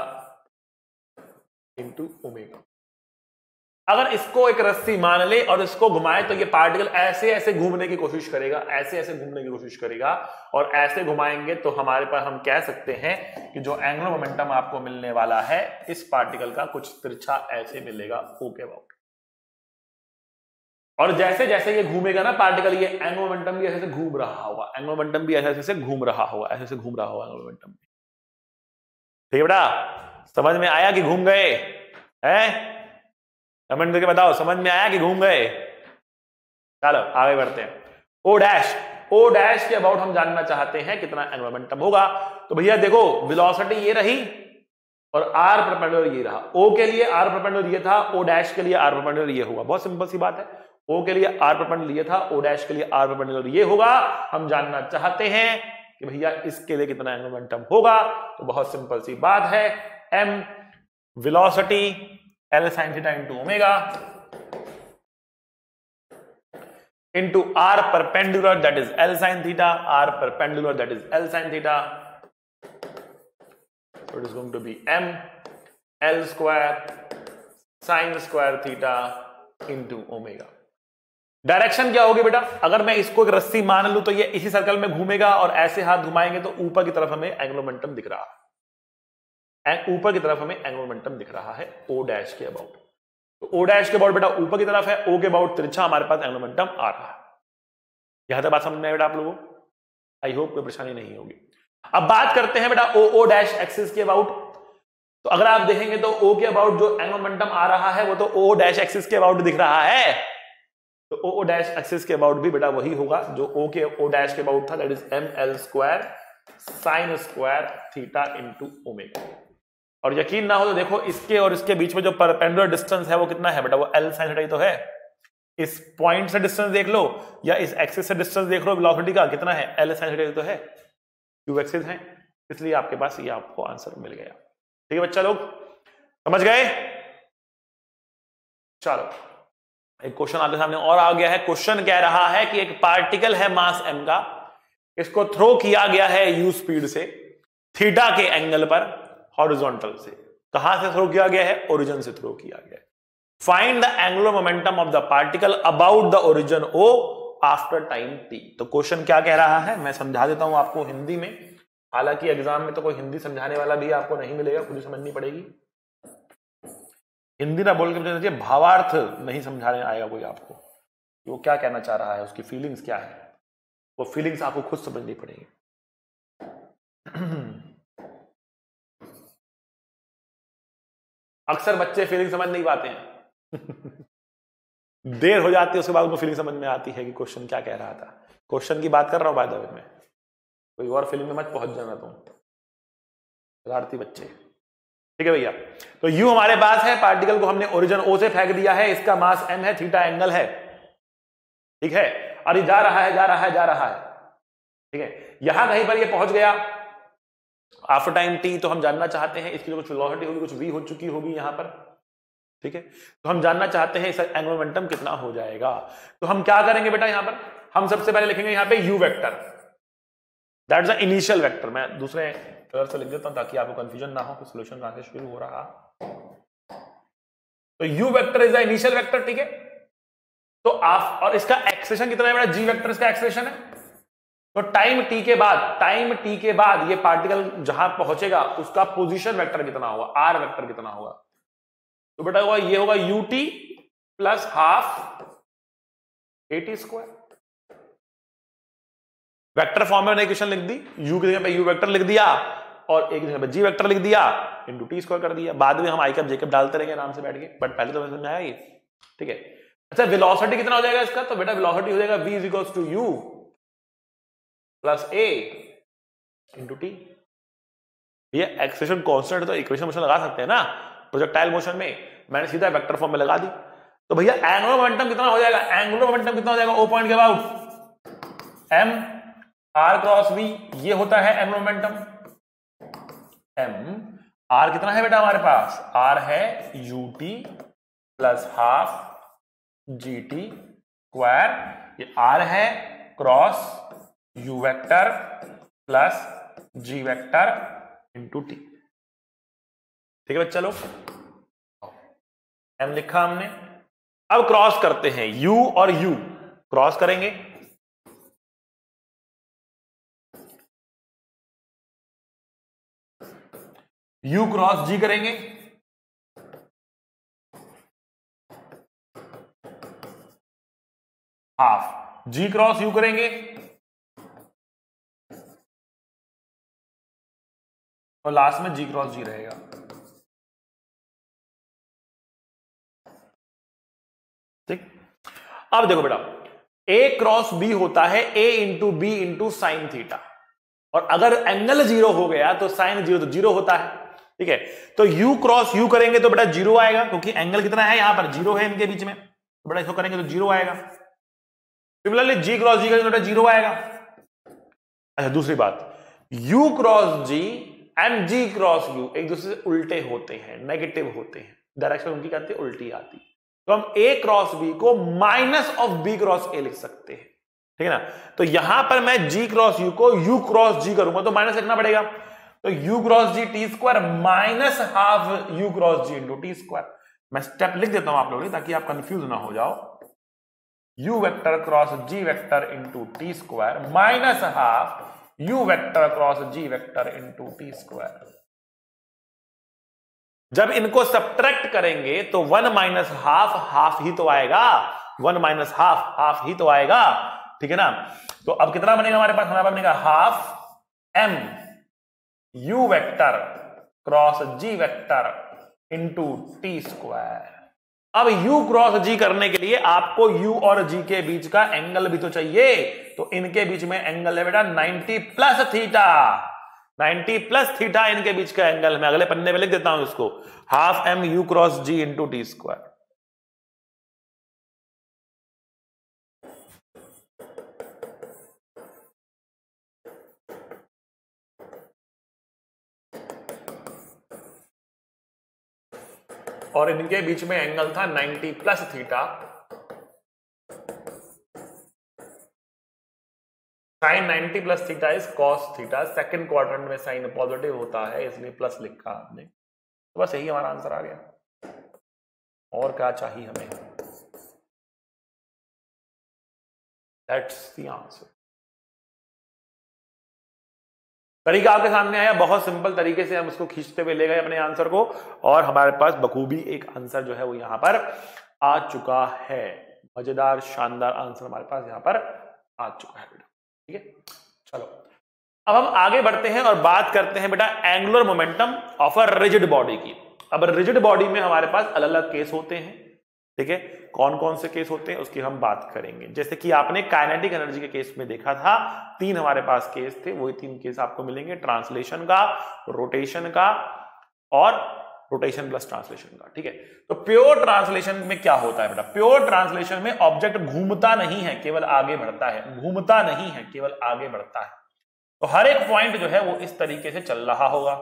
into omega. अगर इसको एक रस्सी मान ले और इसको घुमाए तो ये पार्टिकल ऐसे ऐसे घूमने की कोशिश करेगा, ऐसे ऐसे घूमने की कोशिश करेगा, और ऐसे घुमाएंगे तो हमारे पास हम कह सकते हैं कि जो एंगुलर मोमेंटम आपको मिलने वाला है इस पार्टिकल का कुछ तिरछा ऐसे मिलेगा O के अबाउट। और जैसे जैसे ये घूमेगा ना पार्टिकल, ये एंगुलर मोमेंटम भी ऐसे घूम रहा होगा, एंगुलर मोमेंटम भी ऐसे ऐसे घूम रहा होगा, ऐसे ऐसे घूम रहा होगा एंगुलर मोमेंटम। ठीक है बेटा, समझ में आया कि घूम गए हैं? कमेंट करके बताओ समझ में आया कि घूम गए। चलो आगे बढ़ते हैं। ओ डैश, ओ डैश के अबाउट हम जानना चाहते हैं कितना एंगुलर मोमेंटम होगा। तो भैया देखो वेलोसिटी ये रही और आर परपेंडिकुलर ये रहा। ओ के लिए आर परपेंडिकुलर ये था, ओ डैश के लिए आर परपेंडिकुलर ये होगा। बहुत सिंपल सी बात है, ओ के लिए आर परपेंडिकुलर ये था, ओ डैश के लिए आर परपेंडिकुलर ये होगा। हम जानना चाहते हैं कि भैया इसके लिए कितना एंगुलर मोमेंटम होगा। तो बहुत सिंपल सी बात है, M velocity L sine theta into omega into r perpendicular that is L sin theta, r perpendicular that is L sin theta. So it is going to be m L square sin square theta into omega. Direction क्या होगी बेटा? अगर मैं इसको एक रस्सी मान लूं तो ये इसी सर्कल में घूमेगा और ऐसे हाथ घुमाएंगे तो ऊपर की तरफ हमें एंगुलर मोमेंटम दिख रहा है, ऊपर की तरफ हमें एंगुलर मोमेंटम दिख रहा है ओ डैश के अबाउट। तो ओ डैश के अबाउट बेटा ऊपर की तरफ है, ओ के अबाउट तिरछा हमारे पास एंगुलर मोमेंटम आ रहा है। यहां तक बात समझ में आए बेटा आप लोगों? आई होप कोई परेशानी नहीं होगी। अब बात करते हैं बेटा ओ डैश एक्सिस के अबाउट। तो अगर आप देखेंगे तो ओ के अबाउट जो एंगुलर मोमेंटम आ रहा है वो तो ओ डैश एक्सिस के अबाउट दिख रहा है। तो ओ डैश एक्सिस के अबाउट भी बेटा वही होगा जो ओ के ओ डैश के अबाउट था, that is M L square sine square theta into omega. और यकीन ना हो तो देखो इसके और इसके बीच में जो परपेंडिकुलर डिस्टेंस है वो कितना है बेटा? वो एल साइन थीटा ही तो है। इस पॉइंट से डिस्टेंस देख लो या इस एक्सिस से डिस्टेंस देख लो वेलोसिटी का कितना है? एल साइन थीटा तो है, क्यू एक्सिस है, इसलिए आपके पास ये आपको आंसर मिल गया। ठीक है बच्चा लोग, समझ गए? चलो एक क्वेश्चन आपके सामने और आ गया है। क्वेश्चन कह रहा है कि एक पार्टिकल है मास m का, इसको थ्रो किया गया है u स्पीड से थीटा के एंगल पर हॉरिजॉन्टल से। कहां से थ्रो किया गया है? ओरिजिन से थ्रो किया गया है। Find the angular momentum of the particle about the origin O after time t। तो क्वेश्चन क्या कह रहा है मैं समझा देता हूं आपको हिंदी में। हालांकि एग्जाम में तो कोई हिंदी समझाने वाला भी आपको नहीं मिलेगा, खुद ही समझनी पड़ेगी। हिंदी ना बोल के भावार्थ नहीं समझाने आएगा कोई आपको, वो क्या कहना चाह रहा है, उसकी फीलिंग्स क्या है, वो फीलिंग्स आपको खुद समझनी पड़ेगी। अक्सर बच्चे फीलिंग समझ नहीं पाते हैं। देर हो जाती है उसके बाद उनको फीलिंग समझ में आती है कि क्वेश्चन क्या कह रहा था। क्वेश्चन की बात कर रहा हूं बाय द वे में, कोई और फीलिंग में मत पहुंच जाना तुम शरारती बच्चे। ठीक है भैया, तो यू हमारे पास है, पार्टिकल को हमने ओरिजिन ओ से फेंक दिया है, इसका मास m है, थीटा एंगल है। ठीक है, और ये जा रहा है जा रहा है जा रहा है। ठीक है, यहां कहीं पर ये पहुंच गया आफ्टर टाइम t। तो हम जानना चाहते हैं इसकी जो कुछ वेलोसिटी होगी, कुछ v हो चुकी होगी यहां पर। ठीक है, तो हम जानना चाहते हैं इसका एंगुलर मोमेंटम कितना हो जाएगा। तो हम क्या करेंगे बेटा, यहां पर हम सबसे पहले लिखेंगे यहां पे u vector, that is the initial vector. मैं दूसरे कलर से लिख देता हूं ताकि आपको कंफ्यूजन ना हो कि सॉल्यूशन कहां से शुरू हो रहा। तो u vector is the initial vector. ठीक है, तो आप और इसका एक्सप्रेशन कितना है बेटा? g वेक्टर इसका एक्सप्रेशन है। तो टाइम t के बाद ये पार्टिकल जहां पहुंचेगा उसका पोजीशन वेक्टर कितना होगा? r वेक्टर कितना होगा? तो बेटा हुआ ये होगा ut plus half at square. Vector form में इक्वेशन लिख दी, u की जगह पे u वेक्टर लिख दिया और एक जगह पे g वेक्टर लिख दिया इंटू t स्क्वायर कर दिया। बाद में हम आई कैप जेकब डालते रहेंगे आराम से बैठ के, बट पहले तो समझ में आया ये। ठीक है, अच्छा वेलोसिटी कितना हो जाएगा इसका? तो बेटा वेलोसिटी हो जाएगा v is equals to u plus a into t। ये एक्सेलेरेशन कांस्टेंट है तो इक्वेशन मोशन लगा सकते हैं ना प्रोजेक्टाइल मोशन में, मैंने सीधा वेक्टर फॉर्म में लगा दी। तो भैया एंगुलर मोमेंटम कितना हो जाएगा? एंगुलर मोमेंटम कितना हो जाएगा ओ पॉइंट के about? m r cross v, ये होता है एंगुलर मोमेंटम। m r कितना है बेटा हमारे पास? r है ut plus half gt square, ये r है cross u vector plus g vector into t। ठीक है बच्चा लोग, m लिखा हमने। अब क्रॉस करते हैं u और u, क्रॉस करेंगे। u क्रॉस g करेंगे, हाफ जी क्रॉस यू करेंगे और लास्ट में जी क्रॉस जी रहेगा। ठीक, अब देखो बेटा, ए क्रॉस बी होता है a into b into sine theta, और अगर एंगल जीरो हो गया तो साइन जीरो तो जीरो होता है। ठीक है, तो यू क्रॉस यू करेंगे तो बेटा जीरो आएगा, क्योंकि एंगल कितना है यहां पर, जीरो है इनके बीच में, तो बेटा इसको करेंगे तो जीरो आएगा। सिमिलरली जी क्रॉस जी करेंगे तो बेटा जीरो आएगा। अच्छा, दूसरी बात, u cross g and g cross u एक दूसरे से उल्टे होते हैं, नेगेटिव होते हैं, डायरेक्शन उनकी क्या आती है, उल्टी आती, तो हम ए क्रॉस बी को minus of b cross a लिख सकते हैं। ठीक है ना, तो यहां पर मैं जी क्रॉस यू को यू क्रॉस जी करूंगा तो माइनस लिखना पड़ेगा, तो u cross g t square minus half u cross g into t square. मैं स्टेप लिख देता हूं आप लोगों ताकि आप कंफ्यूज ना हो जाओ। U vector cross g vector into t square minus half u vector cross g vector into t square. जब इनको सब्ट्रैक्ट करेंगे तो वन माइनस हाफ हाफ ही तो आएगा, वन माइनस हाफ हाफ ही तो आएगा। ठीक है ना, तो अब कितना बनेगा हमारे पास, हमारे पास बनेगा half m u vector cross g vector into t square. अब u क्रॉस g करने के लिए आपको u और g के बीच का एंगल भी तो चाहिए, तो इनके बीच में एंगल है बेटा 90 प्लस थीटा, 90 प्लस थीटा इनके बीच का एंगल। मैं अगले पन्ने पे लिख देता हूं इसको, half m u cross g into t square. और इनके बीच में एंगल था 90 plus theta. Sine 90 plus theta is cos theta, second quadrant में साइन पॉजिटिव होता है इसलिए प्लस लिखा हमने, तो बस यही हमारा आंसर आ गया, और क्या चाहिए हमें, दैट्स द आंसर। तरीका आपके सामने आया, बहुत सिंपल तरीके से हम उसको खींचते हुए ले गए अपने आंसर को, और हमारे पास बखूबी एक आंसर जो है वो यहां पर आ चुका है। मजेदार शानदार आंसर हमारे पास यहां पर आ चुका है बेटा। ठीक है, चलो अब हम आगे बढ़ते हैं और बात करते हैं बेटा angular momentum of a rigid body की। अब रिजिड बॉडी में हमारे पास अलग अलग केस होते हैं। ठीक है, कौन कौन से केस होते हैं उसकी हम बात करेंगे। जैसे कि आपने काइनेटिक एनर्जी के केस में देखा था, तीन हमारे पास केस थे, वही तीन केस आपको मिलेंगे, ट्रांसलेशन का, रोटेशन का और रोटेशन प्लस ट्रांसलेशन का। ठीक है, तो प्योर ट्रांसलेशन में क्या होता है बेटा, प्योर ट्रांसलेशन में ऑब्जेक्ट घूमता नहीं है, केवल आगे बढ़ता है, घूमता नहीं है, केवल आगे बढ़ता है। तो हर एक पॉइंट जो है वो इस तरीके से चल रहा होगा,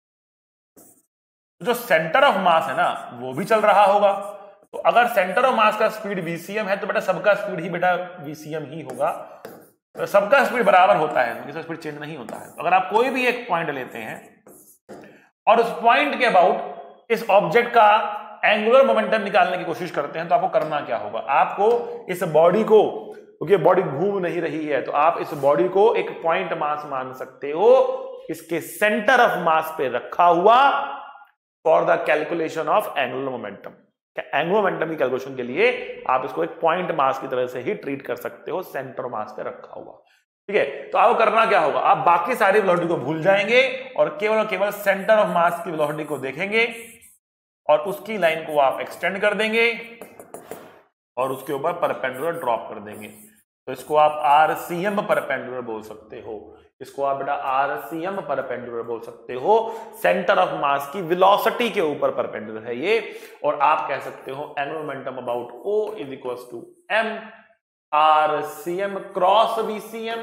जो सेंटर ऑफ मास है ना वो भी चल रहा होगा। तो अगर सेंटर ऑफ मास का स्पीड VCM है तो बेटा सबका स्पीड ही बेटा VCM ही होगा, तो सबका स्पीड बराबर होता है, इसका स्पीड चेंज नहीं होता है। तो अगर आप कोई भी एक पॉइंट लेते हैं और उस पॉइंट के अबाउट इस ऑब्जेक्ट का एंगुलर मोमेंटम निकालने की कोशिश करते हैं, तो आपको करना क्या होगा, आपको इस बॉडी को, क्योंकि बॉडी घूम नहीं रही है, तो आप इस बॉडी को एक पॉइंट मास मान सकते हो, इसके सेंटर ऑफ मास पे रखा हुआ, for the calculation of angular momentum. Angular momentum की कैलकुलेशन के लिए आप इसको एक पॉइंट मास की तरह से ही ट्रीट कर सकते हो, सेंटर मास पे रखा हुआ। ठीक है, तो आपको करना क्या होगा, आप बाकी सारी वेलोसिटी को भूल जाएंगे और केवल सेंटर ऑफ मास की वेलोसिटी को देखेंगे और उसकी लाइन को आप एक्सटेंड कर देंगे और उसके ऊपर परपेंडिकुलर ड्रॉप कर देंगे। तो इसको आप RCM परपेंडिकुलर बोल सकते हो, इसको आप बेटा RCM परपेंडिकुलर बोल सकते हो, सेंटर ऑफ मास की वेलोसिटी के ऊपर परपेंडिकुलर है ये। और आप कह सकते हो angular momentum about O is equals to M RCM cross VCM,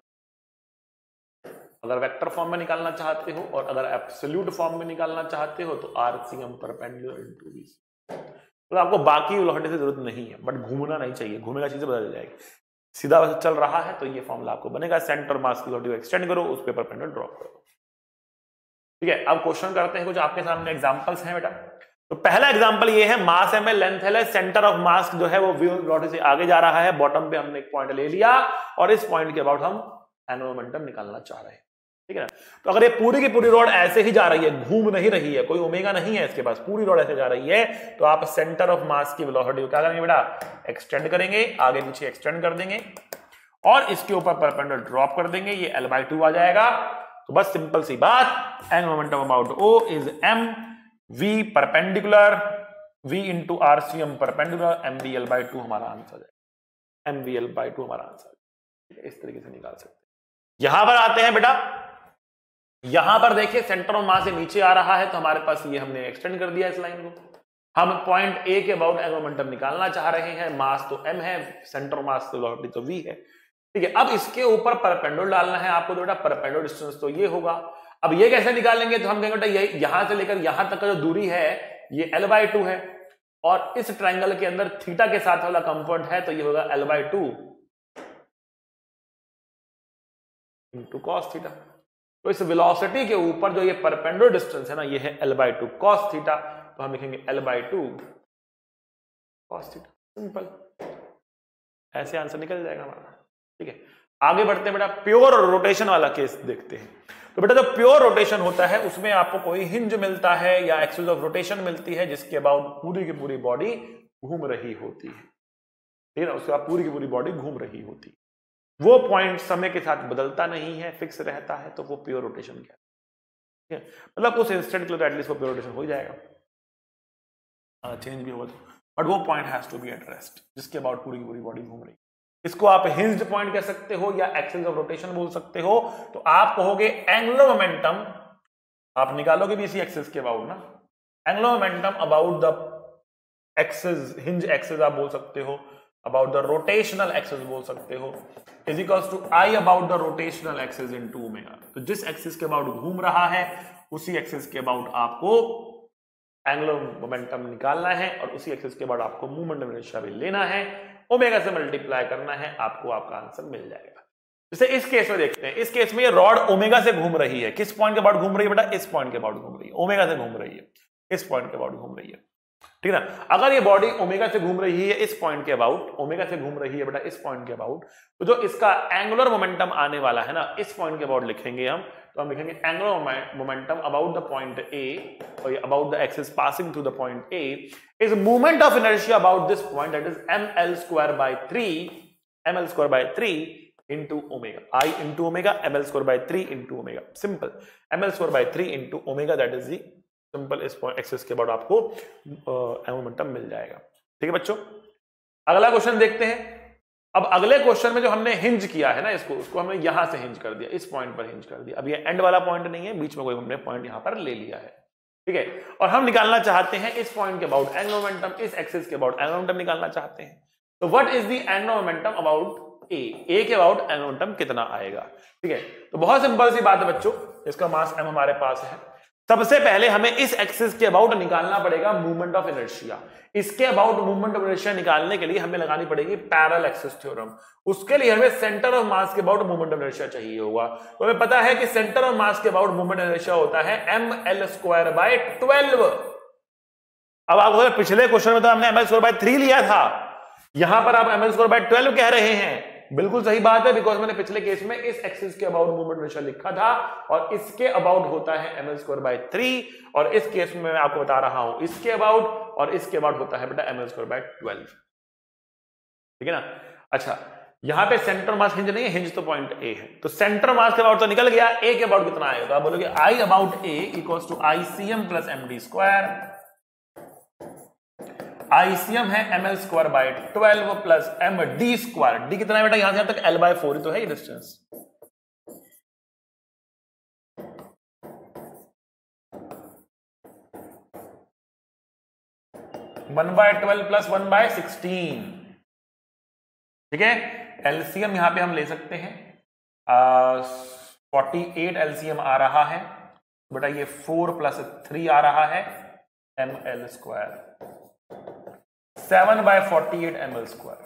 अगर वेक्टर फॉर्म में निकालना चाहते हो, और अगर एब्सोल्यूट फॉर्म में निकालना चाहते हो तो RCM परपेंडिकुलर इनटू VCM। तो आपको बाकी वेलोसिटी से जरूरत नहीं है, बट घूमना नहीं चाहिए, घूमेगा चीजें बदल जाएगी, सीधा वैसे चल रहा है तो ये फॉर्मूला आपको बनेगा, सेंटर मास की वेलोसिटी को एक्सटेंड करो, उस पे परपेंडिकुलर ड्रॉप करो। ठीक है, अब क्वेश्चन करते हैं, कुछ आपके सामने एग्जांपल्स हैं बेटा। तो पहला एग्जांपल ये है, मास m है, लेंथ l है, सेंटर ऑफ मास जो है वो वेलोसिटी से आगे जा रहा है, बॉटम पे हमने एक पॉइंट ले लिया और इस पॉइंट के अबाउट हम एंगुलर मोमेंटम निकालना चाह रहे हैं। ठीक है ना। तो अगर ये पूरी की पूरी रॉड ऐसे ही जा रही है, घूम नहीं रही है, कोई ओमेगा नहीं है इसके पास, पूरी रॉड ऐसे जा रही है, तो आप सेंटर ऑफ मास की वेलोसिटी को क्या करेंगे बेटा, एक्सटेंड करेंगे, आगे पीछे एक्सटेंड कर देंगे और इसके ऊपर परपेंडिकुलर ड्रॉप कर देंगे, ये L/2 आ जाएगा। तो बस सिंपल सी बात, angular momentum about O is m v perpendicular v into RCM perpendicular mvL/2 हमारा आंसर है, mvL/2 हमारा आंसर है। इस तरीके से निकाल सकते हैं। यहां पर आते हैं बेटा, यहां पर देखिए सेंटर ऑफ मास से नीचे आ रहा है, तो हमारे पास ये हमने एक्सटेंड कर दिया इस लाइन को। हम पॉइंट A के अबाउट एंगुलर मोमेंटम निकालना चाह रहे हैं, मास तो m है, सेंटर ऑफ मास वेलोसिटी तो v है, ठीक है। अब इसके ऊपर परपेंडिकुलर डालना है आपको, तो बेटा परपेंडिकुलर डिस्टेंस तो ये होगा। अब ये कैसे निकालेंगे, तो हम कहेंगे बेटा ये यहां से लेकर यहां तक का जो दूरी है ये L/2 है, और इस ट्रायंगल के अंदर थीटा के साथ वाला कंपोनेंट है, तो ये होगा L/2 इंटू कॉस थीटा। तो इस वेलोसिटी के ऊपर जो ये परपेंडिकुलर डिस्टेंस है ना, ये है L/2 कॉस थीटा, तो हम लिखेंगे L/2 कॉस थीटा। सिंपल, ऐसे आंसर निकल जाएगा हमारा, ठीक है। आगे बढ़ते हैं बेटा, प्योर रोटेशन वाला केस देखते हैं। तो बेटा जो प्योर रोटेशन होता है उसमें आपको कोई हिंज मिलता है या एक्सिस ऑफ रोटेशन मिलती है, जिसके अबाउट पूरी की पूरी बॉडी घूम रही होती है, ठीक है ना, उसके बाद पूरी की पूरी बॉडी घूम रही होती है। वो पॉइंट समय के साथ बदलता नहीं है, फिक्स रहता है, तो वो प्योर रोटेशन क्या है, मतलब उस इंस्टेंट के लिए एटलीस्ट वो प्योर रोटेशन हो जाएगा, चेंज भी होगा, बट वो point has to be at rest, जिसके अबाउट पूरी की पूरी बॉडी घूम रही है। इसको आप हिंज्ड पॉइंट कह सकते हो या एक्सिस ऑफ रोटेशन बोल सकते हो। तो आप कहोगे एंगुलर मोमेंटम, आप निकालोगे भी इसी एक्सिस के अबाउट ना, angular momentum about the axis, hinge axis आप बोल सकते हो, अबाउट द रोटेशनल एक्सिस बोल सकते हो, is equals to I about the rotational axis into omega. तो जिस एक्सिस के अबाउट घूम रहा है उसी एक्सिस के अबाउट आपको एंगुलर मोमेंटम निकालना है, और उसी एक्सिस के बाद आपको मूवमेंट ऑफ इनर्शिया भी लेना है, ओमेगा से मल्टीप्लाई करना है, आपको आपका आंसर मिल जाएगा। जैसे इस केस में देखते हैं, इस केस में ये रॉड ओमेगा से घूम रही है, किस पॉइंट के बाद घूम रही है बेटा, इस पॉइंट के बाद घूम रही है, ओमेगा से घूम रही है, इस पॉइंट के बाद घूम रही है, ठीक है ना। अगर ये बॉडी ओमेगा से घूम रही है इस पॉइंट के अबाउट, ओमेगा से घूम रही है बेटा इस पॉइंट के अबाउट, तो जो इसका एंगुलर मोमेंटम आने वाला है ना, इस पॉइंट के अबाउट लिखेंगे हम, तो हम लिखेंगे angular momentum about the point A, और about the axis passing through the point A is movement of inertia about this point, that is ml²/3 into omega, I into omega, ml²/3 into omega, simple, ml²/3 into omega, that is the simple, इस point axis के बाद आपको momentum मिल जाएगा, ठीक है बच्चों। अगला क्वेश्चन देखते हैं। अब अगले क्वेश्चन में जो हमने हिंज किया है ना, उसको हमने यहां से हिंज कर दिया, इस पॉइंट पर हिंज कर दिया। अब ये एंड वाला पॉइंट नहीं है, बीच में कोई हमने पॉइंट यहां पर ले लिया है, ठीक है, और हम निकालना चाहते हैं इस पॉइंट के अबाउट एंगुलर मोमेंटम, इस एक्सिस के अबाउट एंगुलर मोमेंटम निकालना चाहते हैं। तो what is the angular momentum about A के अबाउट एंगुलर मोमेंटम कितना आएगा, ठीक है। तो बहुत सिंपल सी बात है बच्चों, इसका मास m हमारे पास है। सबसे पहले हमें इस एक्सिस के अबाउट निकालना पड़ेगा मूवमेंट ऑफ इनर्शिया। इसके अबाउट मूवमेंट ऑफ इनर्शिया निकालने के लिए हमें लगानी पड़ेगी पैरेलल एक्सिस थ्योरम। उसके लिए हमें सेंटर ऑफ मास के अबाउट मूवमेंट ऑफ इनर्शिया चाहिए होगा। तो हमें पता है कि सेंटर ऑफ मास के अबाउट मूवमेंट ऑफ इनर्शिया होता है ml²/12। अब आपको पिछले क्वेश्चन में तो हमने ml²/3 लिया था, यहां पर आप ml²/12 कह रहे हैं। बिल्कुल सही बात है, बिकॉज मैंने पिछले केस में इस एक्सिस के अबाउट मूवमेंट इनर्शिया लिखा था, और इसके अबाउट होता है ml²/3, और इस केस में मैं आपको बता रहा हूं इसके अबाउट, और इसके अबाउट होता है बेटा ml²/12, ठीक है ना। अच्छा, यहां पे सेंटर मास हिंज नहीं है, हिंज तो पॉइंट ए है, तो सेंटर मास के अबाउट तो निकल गया, ए के अबाउट कितना आएगा, तो आप बोलोगे I about A equals to ICM plus md²। ICM है ml²/12 प्लस md²। डी कितना है बेटा, यहां से यहां तक L/4 तो है ये डिस्टेंस, (1/12 प्लस 1/16), ठीक है। एलसीएम यहां पे हम ले सकते हैं, 48 एलसीएम आ रहा है बेटा, ये 4 + 3 आ रहा है ml², 7/48 ml²,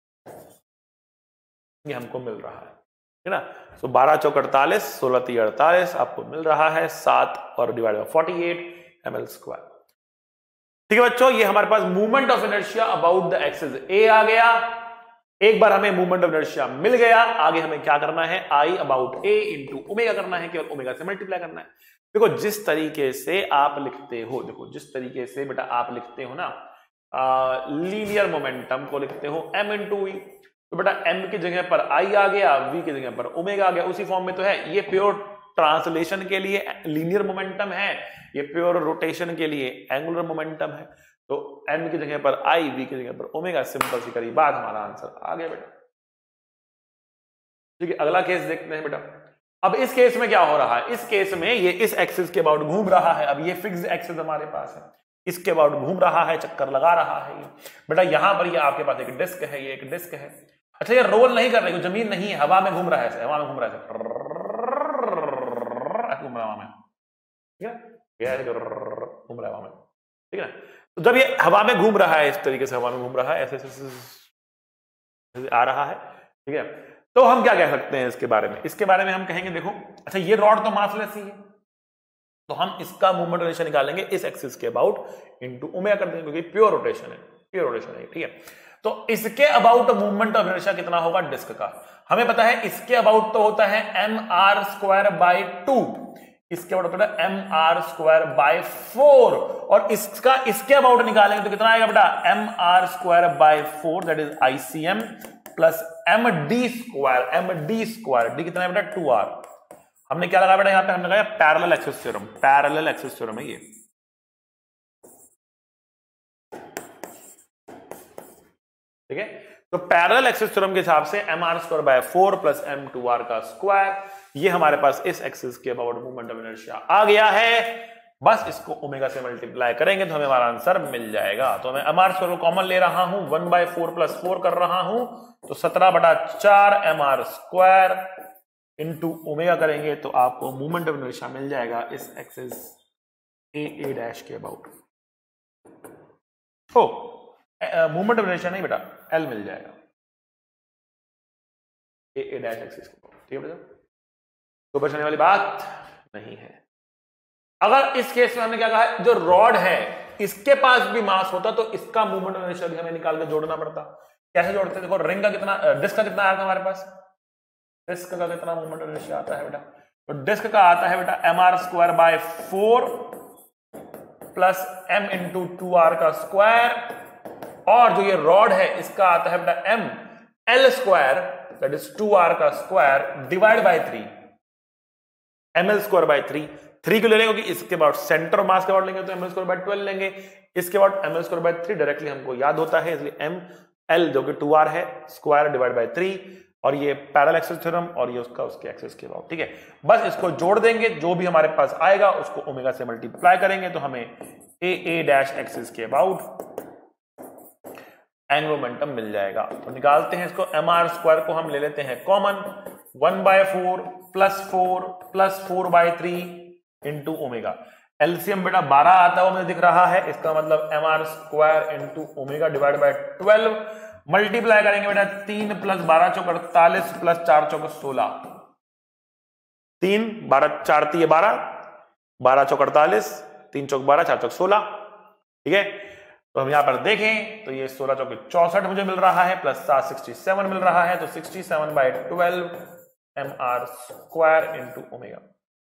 ये हमको मिल रहा है ना। तो 12 × 4 = 48, 16 × 3 = 48, आपको मिल रहा है 7 और डिवाइड बाय 48 ml², ठीक है बच्चों। ये हमारे पास movement of inertia about the axis A आ गया। एक बार हमें मूवमेंट ऑफ इनर्शिया मिल गया, आगे हमें क्या करना है, I about A into omega करना है, केवल ओमेगा से मल्टीप्लाई करना है। देखो जिस तरीके से आप लिखते हो, देखो जिस तरीके से बेटा आप लिखते हो ना लीनियर मोमेंटम को लिखते हो m इंटू वी, तो बेटा m की जगह पर i आ गया, v की जगह पर ओमेगा आ गया, उसी फॉर्म में तो है। ये प्योर ट्रांसलेशन के लिए लीनियर मोमेंटम है, ये प्योर रोटेशन के लिए एंगुलर मोमेंटम है। तो m की जगह पर i, v की जगह पर ओमेगा, सिंपल सी करी बात, हमारा आंसर आ गया बेटा। ठीक है, अगला केस देखते हैं बेटा। अब इस केस में क्या हो रहा है, इस केस में ये इस एक्सिस के अबाउट घूम रहा है। अब ये फिक्स्ड एक्सिस हमारे पास है, इसके अबाउट घूम रहा है, चक्कर लगा रहा है ये बेटा। यहां पर ये आपके पास एक डिस्क है, ये एक डिस्क है। अच्छा ये रोल नहीं कर रही, जमीन नहीं है, हवा में घूम रहा है, हवा में घूम रहा है, घूम रहा है हवा में, ठीक है, घूम रहा है हवा में, ठीक है। तो जब ये हवा में घूम रहा है, इस तरीके से हवा में घूम रहा है, ऐसे ऐसे आ रहा है, ठीक है, तो हम क्या कह सकते हैं इसके बारे में, इसके बारे में हम कहेंगे देखो, अच्छा ये रॉड तो मासलेस ही है, तो हम इसका मूवमेंट रोटेशन निकालेंगे इस एक्सिस के अबाउट इनटू ओमेगा कर देंगे, क्योंकि प्योर रोटेशन है, प्योर रोटेशन है, ठीक है। तो इसके अबाउट मूवमेंट ऑफ इनर्शिया कितना होगा डिस्क का, हमें पता है इसके अबाउट तो होता है mr²/2, इसके अबाउट होता है mr²/4, और इसका इसके अबाउट निकालेंगे तो कितना आएगा बेटा, mr²/4 that is ICM plus md², D कितना है बेटा 2r। हमने क्या लगाया बेटा, यहां पे हमने लगाया parallel axis theorem, parallel axis theorem है ये, ठीक है। तो पैरेलल एक्सिस थ्योरम के हिसाब से mr²/4 प्लस m2r का स्क्वायर, ये हमारे पास इस एक्सिस के अबाउट मूवमेंट ऑफ इनर्शिया आ गया है। बस इसको ओमेगा से मल्टीप्लाई करेंगे तो हमें हमारा आंसर मिल जाएगा। तो मैं mr² को कॉमन ले रहा हूं, 1/4 प्लस 4 कर रहा हूं, तो 17/4 mr² इंटू ओमेगा करेंगे तो आपको मूवमेंट ऑफ इनर्शिया मिल जाएगा इस एक्सिस ए डैश के अबाउट। हो मूवमेंट ऑफ इनर्शिया नहीं बेटा, एल मिल जाएगा ए डैश एक्सिस को, ठीक है बेटा, तो बचने वाली बात नहीं है। अगर इस केस में हमने क्या कहा है, जो रॉड है इसके पास भी मास होता तो इसका मूवमेंट ऑफ इनर्शिया भी हमें निकाल के जोड़ना पड़ता। कैसे जोड़ते, देखो रिंग का कितना, डिस्क का कितना आया था हमारे पास, डिस्क का कितना मूवमेंट ऑफ इनर्शिया आता है बेटा, तो डिस्क का आता है बेटा mr²/4 plus m into 2r का स्क्वायर, और जो ये रॉड है इसका आता है बेटा ml² दैट इज 2r का स्क्वायर डिवाइड बाय 3, ml²/3, 3 को ले लेंगे क्योंकि इसके बाद सेंटर ऑफ मास के बाद लेंगे तो ml²/12 लेंगे, इसके बाद ml²/3 डायरेक्टली हमको याद होता है, इसलिए ml जो कि 2r है स्क्वायर डिवाइड बाय 3, और ये पैरेलल एक्सिस थ्योरम और ये उसका उसके एक्सिस के अबाउट, ठीक है। बस इसको जोड़ देंगे, जो भी हमारे पास आएगा उसको ओमेगा से मल्टीप्लाई करेंगे तो हमें ए डैश एक्सिस के अबाउट एंगुलर मोमेंटम मिल जाएगा। तो निकालते हैं इसको, mr² को हम ले लेते हैं common, 1/4 plus 4 plus 4/3 into omega, LCM बेटा 12 आता है वो मुझे दिख रहा है, इसका मतलब mr² into omega divide by 12, multiply करेंगे बेटा 3 प्लस 12 × 48 प्लस 4 × 16, 3 12 4 3 12, 12 × 48, 3 × 12, 4 × 16, ठीक है। तो हम यहां पर देखें तो ये 16 × 64 मुझे मिल रहा है, प्लस 7 67 मिल रहा है, तो 67/12 mr² इंटू ओमेगा,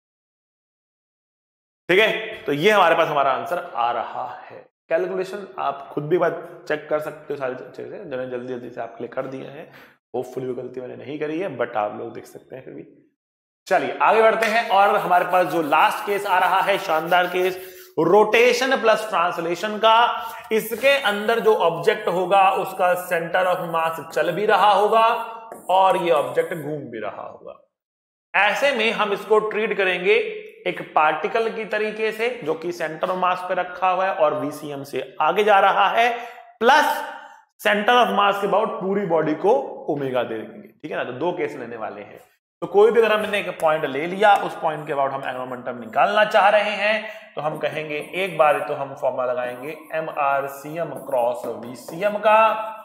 ठीक है। तो ये हमारे पास हमारा आंसर आ रहा है। कैलकुलेशन आप खुद भी बात चेक कर सकते हो सारी चीजें से, जो जल्दी जल्दी से आपके लिए कर दिए हैं, होपफुली गलती मैंने नहीं करी है, बट आप लोग देख सकते हैं फिर भी। चलिए आगे बढ़ते हैं, और हमारे पास जो लास्ट केस आ रहा है, शानदार केस, रोटेशन प्लस ट्रांसलेशन का। इसके अंदर जो ऑब्जेक्ट होगा उसका सेंटर ऑफ मास चल भी रहा होगा और ये ऑब्जेक्ट घूम भी रहा होगा। ऐसे में हम इसको ट्रीट करेंगे एक पार्टिकल की तरीके से, जो कि सेंटर ऑफ मास पे रखा हुआ है और वीसीएम से आगे जा रहा है, प्लस सेंटर ऑफ मास के अबाउट पूरी बॉडी को ओमेगा दे देंगे, ठीक है ना। तो दो केस लेने वाले हैं। तो कोई भी अगर हमने एक पॉइंट ले लिया, उस पॉइंट के अबाउट हम एंगुलर मोमेंटम निकालना चाह रहे हैं, तो हम कहेंगे एक बार तो हम फॉर्मूला लगाएंगे mrcm क्रॉस vcm का,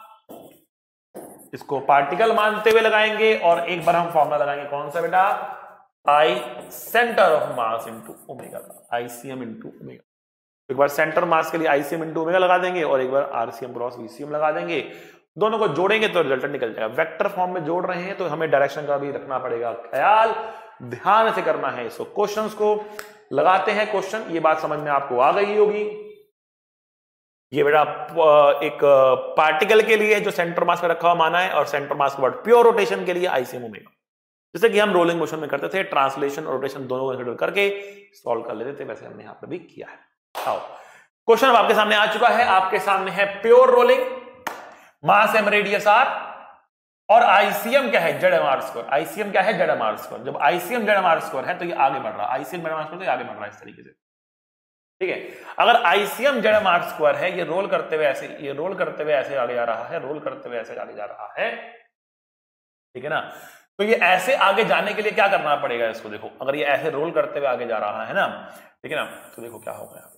इसको पार्टिकल मानते हुए लगाएंगे, और एक बार हम फॉर्मूला लगाएंगे कौन सा बेटा, I centre of mass into omega का, ICM इंटू ओमेगा। एक बार सेंटर मास के लिए ICM इंटू ओमेगा लगा देंगे और एक बार RCM क्रॉस VCM लगा देंगे, दोनों को जोड़ेंगे तो रिजल्ट निकल जाएगा। वेक्टर फॉर्म में जोड़ रहे हैं तो हमें डायरेक्शन का भी रखना पड़ेगा ख्याल, ध्यान से करना है इसको। क्वेश्चंस को लगाते हैं क्वेश्चन, ये बात समझ में आपको आ गई होगी। ये बेटा एक पार्टिकल के लिए जो सेंटर मास में रखा हुआ माना है, और सेंटर मास के बाद प्योर रोटेशन के लिए आईसीएम ओमेगा, जैसे कि हम रोलिंग मोशन में करते थे, ट्रांसलेशन और रोटेशन दोनों को कंसीडर करके सॉल्व कर लेते थे, वैसे हमने यहां पर भी किया है। आओ क्वेश्चन अब आपके सामने आ चुका है। आपके सामने है pure rolling, mass M radius R, और आईसीएम क्या है, Z M R square. ICM क्या है, जेड एम आर स्क्वायर। जब ICM Z M R square है तो ये आगे बढ़ रहा है, ICM Z M R square तो ये आगे बढ़ रहा है इस तरीके से, ठीक है। अगर ICM Z M R square है, ये रोल करते हुए ऐसे, ये रोल करते हुए ऐसे आगे जा रहा है, रोल करते हुए ऐसे आगे जा रहा है, ठीक है ना। तो ये ऐसे आगे जाने के लिए क्या करना पड़ेगा इसको, देखो अगर ये ऐसे रोल करते हुए आगे जा रहा है ना, ठीक है ना, तो देखो क्या होगा यहाँ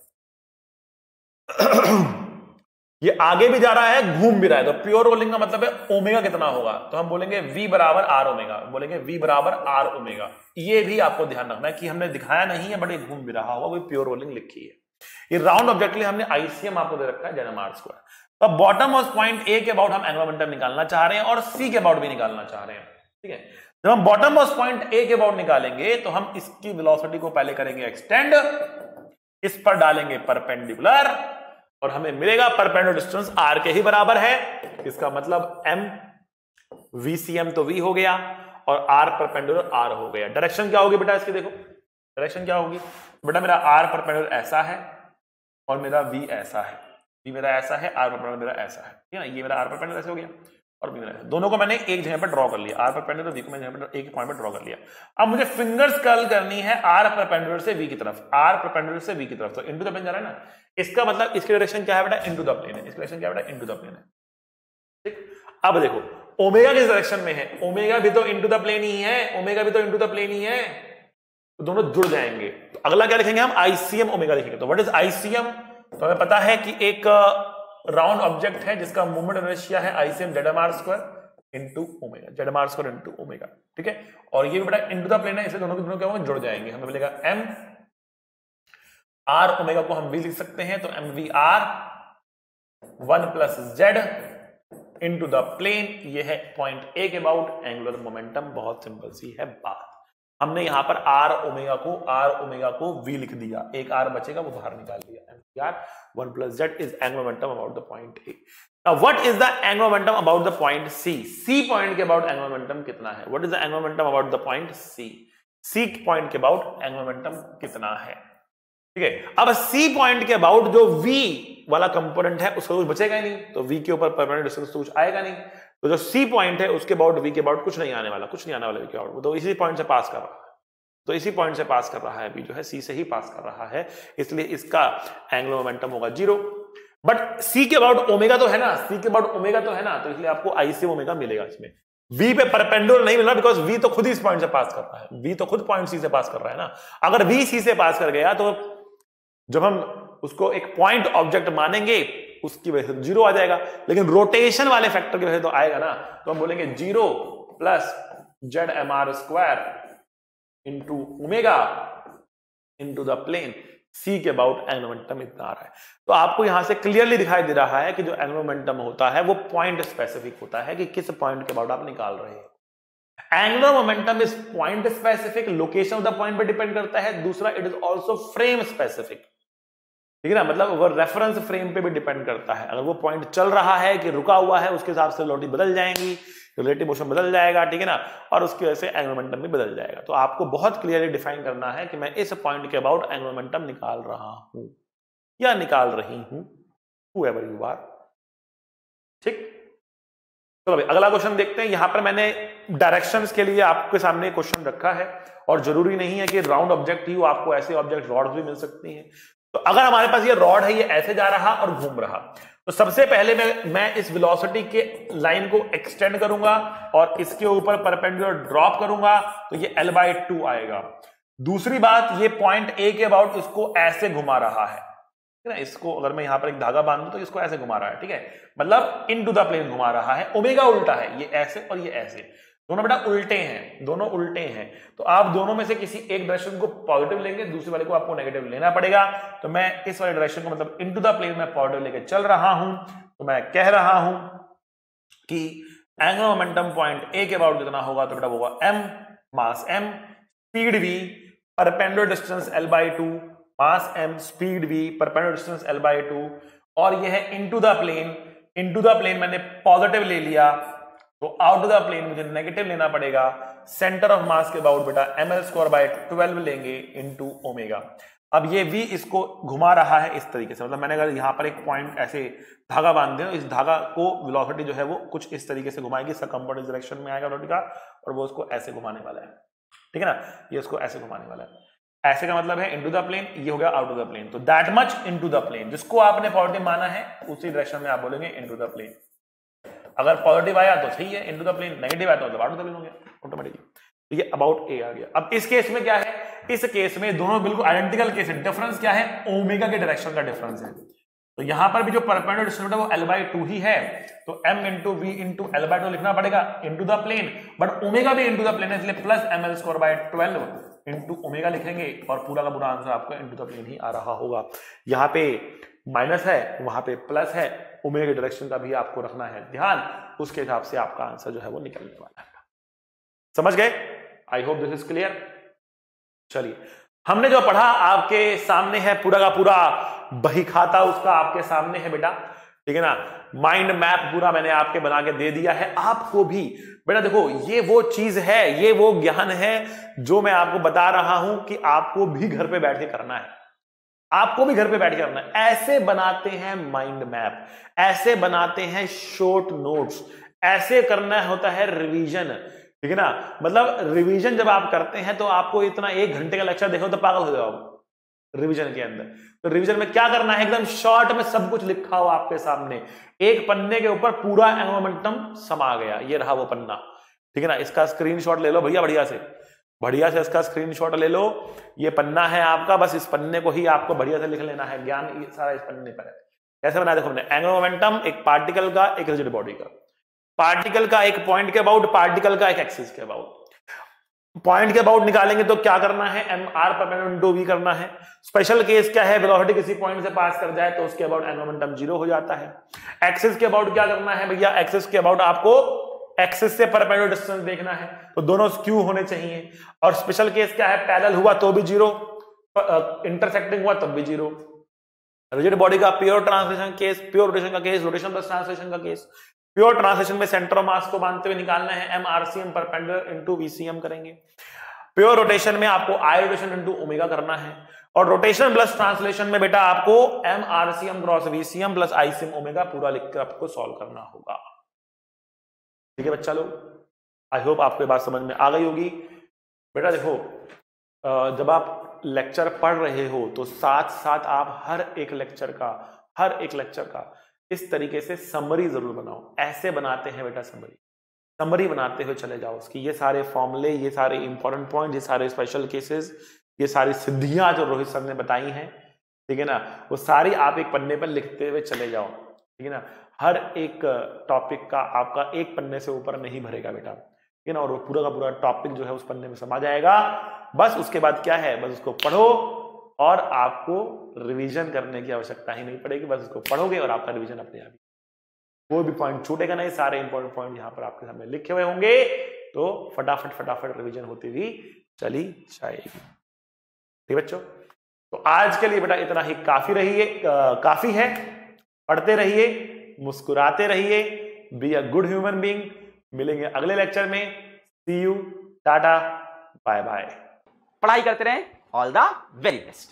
पे ये आगे भी जा रहा है, घूम भी रहा है, तो प्योर रोलिंग का मतलब है ओमेगा कितना होगा, तो हम बोलेंगे v बराबर आर ओमेगा, बोलेंगे v बराबर आर ओमेगा। ये भी आपको ध्यान रखना है कि हमने दिखाया नहीं है बट ये घूम भी रहा होगा, वो प्योर रोलिंग लिखी है। ये राउंड ऑब्जेक्ट के लिए हमने आईसीएम आपको दे रखा है जेड एम आर स्क्वायर। तो बॉटम ऑफ पॉइंट ए के अबाउट हम एंगुलर मोमेंटम निकालना चाह रहे हैं और सी के अबाउट भी निकालना चाह रहे हैं, ठीक है। जब हम बॉटम ऑफ पॉइंट ए के अबाउट निकालेंगे तो हम इसकी वेलोसिटी को पहले करेंगे एक्सटेंड, इस पर डालेंगे परपेंडिकुलर, और हमें मिलेगा परपेंडिकुलर डिस्टेंस आर के ही बराबर है। इसका मतलब एम वीसीएम तो वी हो गया और आर परपेंडिकुलर आर हो गया। डायरेक्शन क्या होगी बेटा इसकी, देखो डायरेक्शन क्या होगी बेटा, मेरा आर परपेंडिकुलर ऐसा है और मेरा वी ऐसा है, वी मेरा ऐसा है, आर परपेंडिकुलर मेरा ऐसा है, ठीक है ना। ये मेरा आर परपेंडिकुलर ऐसे हो गया और वी मेरा ऐसा, दोनों को मैंने एक जगह पर ड्रॉ कर लिया, आर परपेंडिकुलर वी को मैंने एक पॉइंट पर ड्रॉ कर लिया। अब मुझे फिंगर्स कर्ल करनी है आर परपेंडिकुलर से वी की तरफ, आर परपेंडिकुलर से वी की तरफ, तो इनटू द प्लेन जा रहा है ना। इसका मतलब इसकी डायरेक्शन क्या है बेटा, इनटू द प्लेन है, इसकी डायरेक्शन क्या है बेटा, इनटू द प्लेन है, ठीक। अब देखो ओमेगा किस डायरेक्शन में है, ओमेगा भी तो इनटू द प्लेन ही है, ओमेगा भी तो इनटू द प्लेन ही है, तो दोनों जुड़ जाएंगे। तो अगला क्या लिखेंगे हम, आईसीएम ओमेगा लिखेंगे। तो व्हाट इज आईसीएम, तो हमें पता है कि एक राउंड ऑब्जेक्ट है जिसका मूवमेंट इनर्शिया है ICM Z M R square into omega, Z M R square into omega, ठीक है। और ये भी बेटा इनटू द प्लेन है, इसलिए दोनों के दोनों क्या होंगे, जुड़ जाएंगे। हमें मिलेगा एम आर ओमेगा को हम वी लिख सकते हैं, तो M V R 1 plus Z into the plane. ये है पॉइंट ए के अबाउट एंगुलर मोमेंटम। बहुत सिंपल सी है बात। हमने यहां पर आर ओमेगा को वी लिख दिया, एक आर बचेगा वो बाहर निकाल दिया, M V R 1 plus Z is angular momentum about the point A. Now what is the angular momentum about the point C? C point के about angular momentum कितना है? What is the angular momentum about the point C? C point के about angular momentum कितना है? ठीक है। अब C point के about जो V वाला कंपोनेंट है उसका कुछ बचेगा ही नहीं, तो V के ऊपर परमानेंट डिस्टेंस तो कुछ आएगा नहीं। तो जो C पॉइंट है उसके about V के about कुछ नहीं आने वाला, कुछ नहीं आने वाला V के about, तो इसी पॉइंट से पास कर रहा है, तो इसी पॉइंट से पास कर रहा है V जो है C से ही पास कर रहा है, इसलिए इसका एंगुलर मोमेंटम होगा 0। बट C के अबाउट ओमेगा तो है ना, C के अबाउट ओमेगा तो है ना, तो इसलिए आपको आईसीएम ओमेगा मिलेगा इसमें। V पे परपेंडिकुलर नहीं मिला बिकॉज V तो खुद इस पॉइंट से पास कर रहा है, V तो खुद पॉइंट C से पास कर रहा है ना। अगर V C से पास कर गया तो जब हम उसको एक पॉइंट ऑब्जेक्ट मानेंगे उसकी वजह से 0 आ जाएगा, लेकिन रोटेशन वाले फैक्टर की वजह से तो आएगा ना, तो हम बोलेंगे 0 plus Z M R square into omega into the plane. C के अबाउट एंगुलर मोमेंटम इतना आ रहा है। तो आपको यहां से क्लियरली दिखाई दे रहा है कि जो एंगुलर मोमेंटम होता है वो पॉइंट स्पेसिफिक होता है कि किस पॉइंट के अबाउट आप निकाल रहे हैं। Angular momentum is point specific, location of the point पर डिपेंड करता है। दूसरा it is also frame specific, ठीक है ना, मतलब वो रेफरेंस फ्रेम पे भी डिपेंड करता है। अगर वो पॉइंट चल रहा है कि रुका हुआ है उसके हिसाब से वेलोसिटी बदल जाएंगी, रिलेटिव मोशन बदल जाएगा, ठीक है ना, और उसकी वजह से एंगुलर मोमेंटम भी बदल जाएगा। तो आपको बहुत क्लियरली डिफाइन करना है कि मैं इस पॉइंट के अबाउट एंगुलर मोमेंटम निकाल रहा हूं या निकाल रही हूं, whoever you are, ठीक। चलो भाई अगला क्वेश्चन देखते हैं। यहां पर मैंने डायरेक्शंस के लिए आपके सामने क्वेश्चन रखा है, और जरूरी नहीं है कि राउंड ऑब्जेक्ट ही हो, आपको ऐसे ऑब्जेक्ट रॉड भी मिल सकती हैं। तो अगर हमारे पास ये रॉड है, ये ऐसे जा रहा और घूम रहा, तो सबसे पहले मैं इस वेलोसिटी के लाइन को एक्सटेंड करूंगा और इसके ऊपर परपेंडिकुलर ड्रॉप करूंगा, तो ये L/2 आएगा। दूसरी बात, ये पॉइंट ए के अबाउट इसको ऐसे घुमा रहा है ना, इसको अगर मैं यहां पर एक धागा बांध दूं तो इसको ऐसे घुमा रहा है, ठीक है, मतलब इनटू द प्लेन घुमा रहा है। ओमेगा उल्टा है, ये ऐसे और ये ऐसे, दोनों बेटा उल्टे हैं, दोनों उल्टे हैं। तो आप दोनों में से किसी एक डायरेक्शन को पॉजिटिव लेंगे, दूसरे वाले को आपको नेगेटिव लेना पड़ेगा। तो मैं इस वाले डायरेक्शन को मतलब इनटू द प्लेन में पॉजिटिव लेके चल रहा हूं, तो मैं कह रहा हूं कि एंगुलर मोमेंटम पॉइंट ए के अबाउट जितना होगा तो बेटा वो होगा m, mass m, speed v, perpendicular distance l/2, mass m, speed v, perpendicular distance l/2, और यह है into the plane. Into the plane मैंने पॉजिटिव ले लिया तो आउट ऑफ द प्लेन मुझे नेगेटिव लेना पड़ेगा। सेंटर ऑफ मास के अबाउट बेटा ml²/12 लेंगे इनटू ओमेगा। अब ये v इसको घुमा रहा है इस तरीके से, मतलब मैंने अगर यहां पर एक पॉइंट ऐसे धागा बांध दिया, इस धागा को वेलोसिटी जो है वो कुछ इस तरीके से घुमाएगी, सर्कम्फरेंस डायरेक्शन में आएगा वेलोसिटी का, और वो उसको ऐसे घुमाने वाला है, ठीक है ना, ये उसको ऐसे घुमाने वाला है। ऐसे का मतलब है इनटू द प्लेन, ये हो गया आउट ऑफ द प्लेन, तो that much into the plane. जिसको आपने पॉजिटिव माना है उसी डायरेक्शन में आप बोलेंगे इनटू द प्लेन। अगर पॉजिटिव आया तो सही है इनटू द प्लेन, नेगेटिव आया तो मतलब आउट ऑफ द प्लेन हो गया ऑटोमेटिकली। तो ये अबाउट ए आ गया। अब इस केस में क्या है, इस केस में दोनों बिल्कुल आइडेंटिकल केस है, डिफरेंस क्या है, ओमेगा के डायरेक्शन का डिफरेंस है। तो यहां पर भी जो परपेंडिकुलर डिस्टेंस है वो l/2 ही है, तो m into v into l/2 लिखना पड़ेगा into the plane, but omega भी इनटू द प्लेन है, इसलिए प्लस ml²/12 इंटू ओमेगा लिखेंगे और पूरा का पूरा आंसर आपको इनटू द प्लेन ही आ रहा होगा। यहाँ पे माइनस है, वहां पे प्लस है, ओमेगा के डायरेक्शन का भी आपको रखना है ध्यान, उसके हिसाब से आपका आंसर जो है वो निकलने वाला है। समझ गए? I hope this is clear. चलिए, हमने जो पढ़ा आपके सामने है, पूरा का पूरा बही खाता उसका आपके सामने है बेटा, ठीक है ना। माइंड मैप पूरा मैंने आपके बना के दे दिया है। आपको भी बेटा देखो, ये वो चीज है, ये वो ज्ञान है जो मैं आपको बता रहा हूं कि आपको भी घर पे बैठ के करना है, आपको भी घर पे बैठ के करना है। ऐसे बनाते हैं माइंड मैप, ऐसे बनाते हैं शॉर्ट नोट्स, ऐसे करना होता है रिवीजन, ठीक है ना। मतलब रिवीजन जब आप करते हैं तो आपको इतना 1 घंटे का लेक्चर देखो तो पागल हो जाओगे रिवीजन के अंदर। तो रिवीजन में क्या करना है, एकदम शॉर्ट में सब कुछ लिखा हुआ आपके सामने, एक पन्ने के ऊपर पूरा एंगुलर मोमेंटम समा गया, ये रहा वो पन्ना, ठीक है ना। इसका स्क्रीनशॉट ले लो भैया, बढ़िया से इसका स्क्रीनशॉट ले लो। ये पन्ना है आपका, बस इस पन्ने को ही आपको बढ़िया से लिख लेना है, ज्ञान ये सारा इस पन्ने पर है। कैसे बनाया देखो हमने, एंगुलर मोमेंटम एक पार्टिकल का, एक रिजिड बॉडी का, पार्टिकल का एक पॉइंट के अबाउट, पार्टिकल का एक एक्सिस के अबाउट। पॉइंट के अबाउट निकालेंगे तो क्या करना है, mr परपेंडिकुलर v करना है। स्पेशल केस क्या है, वेलोसिटी किसी पॉइंट से पास कर जाए तो उसके अबाउट एंगुलर मोमेंटम 0 हो जाता है। एक्सिस के अबाउट क्या करना है भैया, एक्सिस के अबाउट आपको एक्सिस से परपेंडिकुलर डिस्टेंस देखना है, तो दोनों स्क्यू होने चाहिए। और स्पेशल केस क्या है, पैरेलल हुआ तो भी 0, इंटरसेक्टिंग हुआ तब भी 0। रिजिड बॉडी का pure translation case, pure rotation का केस, रोटेशन प्लस ट्रांसलेशन का केस। प्योर ट्रांसलेशन में सेंटर ऑफ मास को मानते हुए निकालना है, mRCM परपेंडिकुलर इनटू VCM करेंगे। प्योर रोटेशन में आपको I रोटेशन इनटू ओमेगा करना है, और रोटेशन प्लस ट्रांसलेशन में बेटा आपको mRCM cross VCM plus ICM omega पूरा लिखकर आपको सॉल्व करना होगा। ठीक है बच्चा लोग, आई होप आपको ये बात समझ में आ गई होगी। बेटा देखो, जब आप लेक्चर पढ़ रहे हो तो साथ साथ आप हर एक लेक्चर का इस तरीके से समरी जरूर बनाओ। ऐसे बनाते हैं बेटा, समरी बनाते हुए चले जाओ उसकी, ये सारे फॉर्मूले, ये सारे इंपॉर्टेंट पॉइंट, ये सारे स्पेशल केसेस, ये सारी सिद्धियां जो रोहित सर ने बताई हैं, ठीक है ना, वो सारी आप एक पन्ने पर लिखते हुए चले जाओ, ठीक है ना। हर एक टॉपिक का आपका एक पन्ने से ऊपर नहीं भरेगा बेटा, ठीक है ना, और वो पूरा का पूरा टॉपिक जो है उस पन्ने में समा जाएगा। बस उसके बाद क्या है, बस उसको पढ़ो और आपको रिवीजन करने की आवश्यकता ही नहीं पड़ेगी, बस उसको पढ़ोगे और आपका रिवीजन अपने आप ही, कोई भी पॉइंट छूटेगा नहीं, सारे इंपॉर्टेंट पॉइंट यहाँ पर आपके सामने लिखे हुए होंगे, तो फटाफट रिवीजन होती हुई चली जाएगी। ठीक बच्चों, तो आज के लिए बेटा इतना ही काफी है। पढ़ते रहिए, मुस्कुराते रहिए, be a good human being. मिलेंगे अगले लेक्चर में, see you, tata, bye bye. पढ़ाई करते रहें, ऑल द वेरी बेस्ट।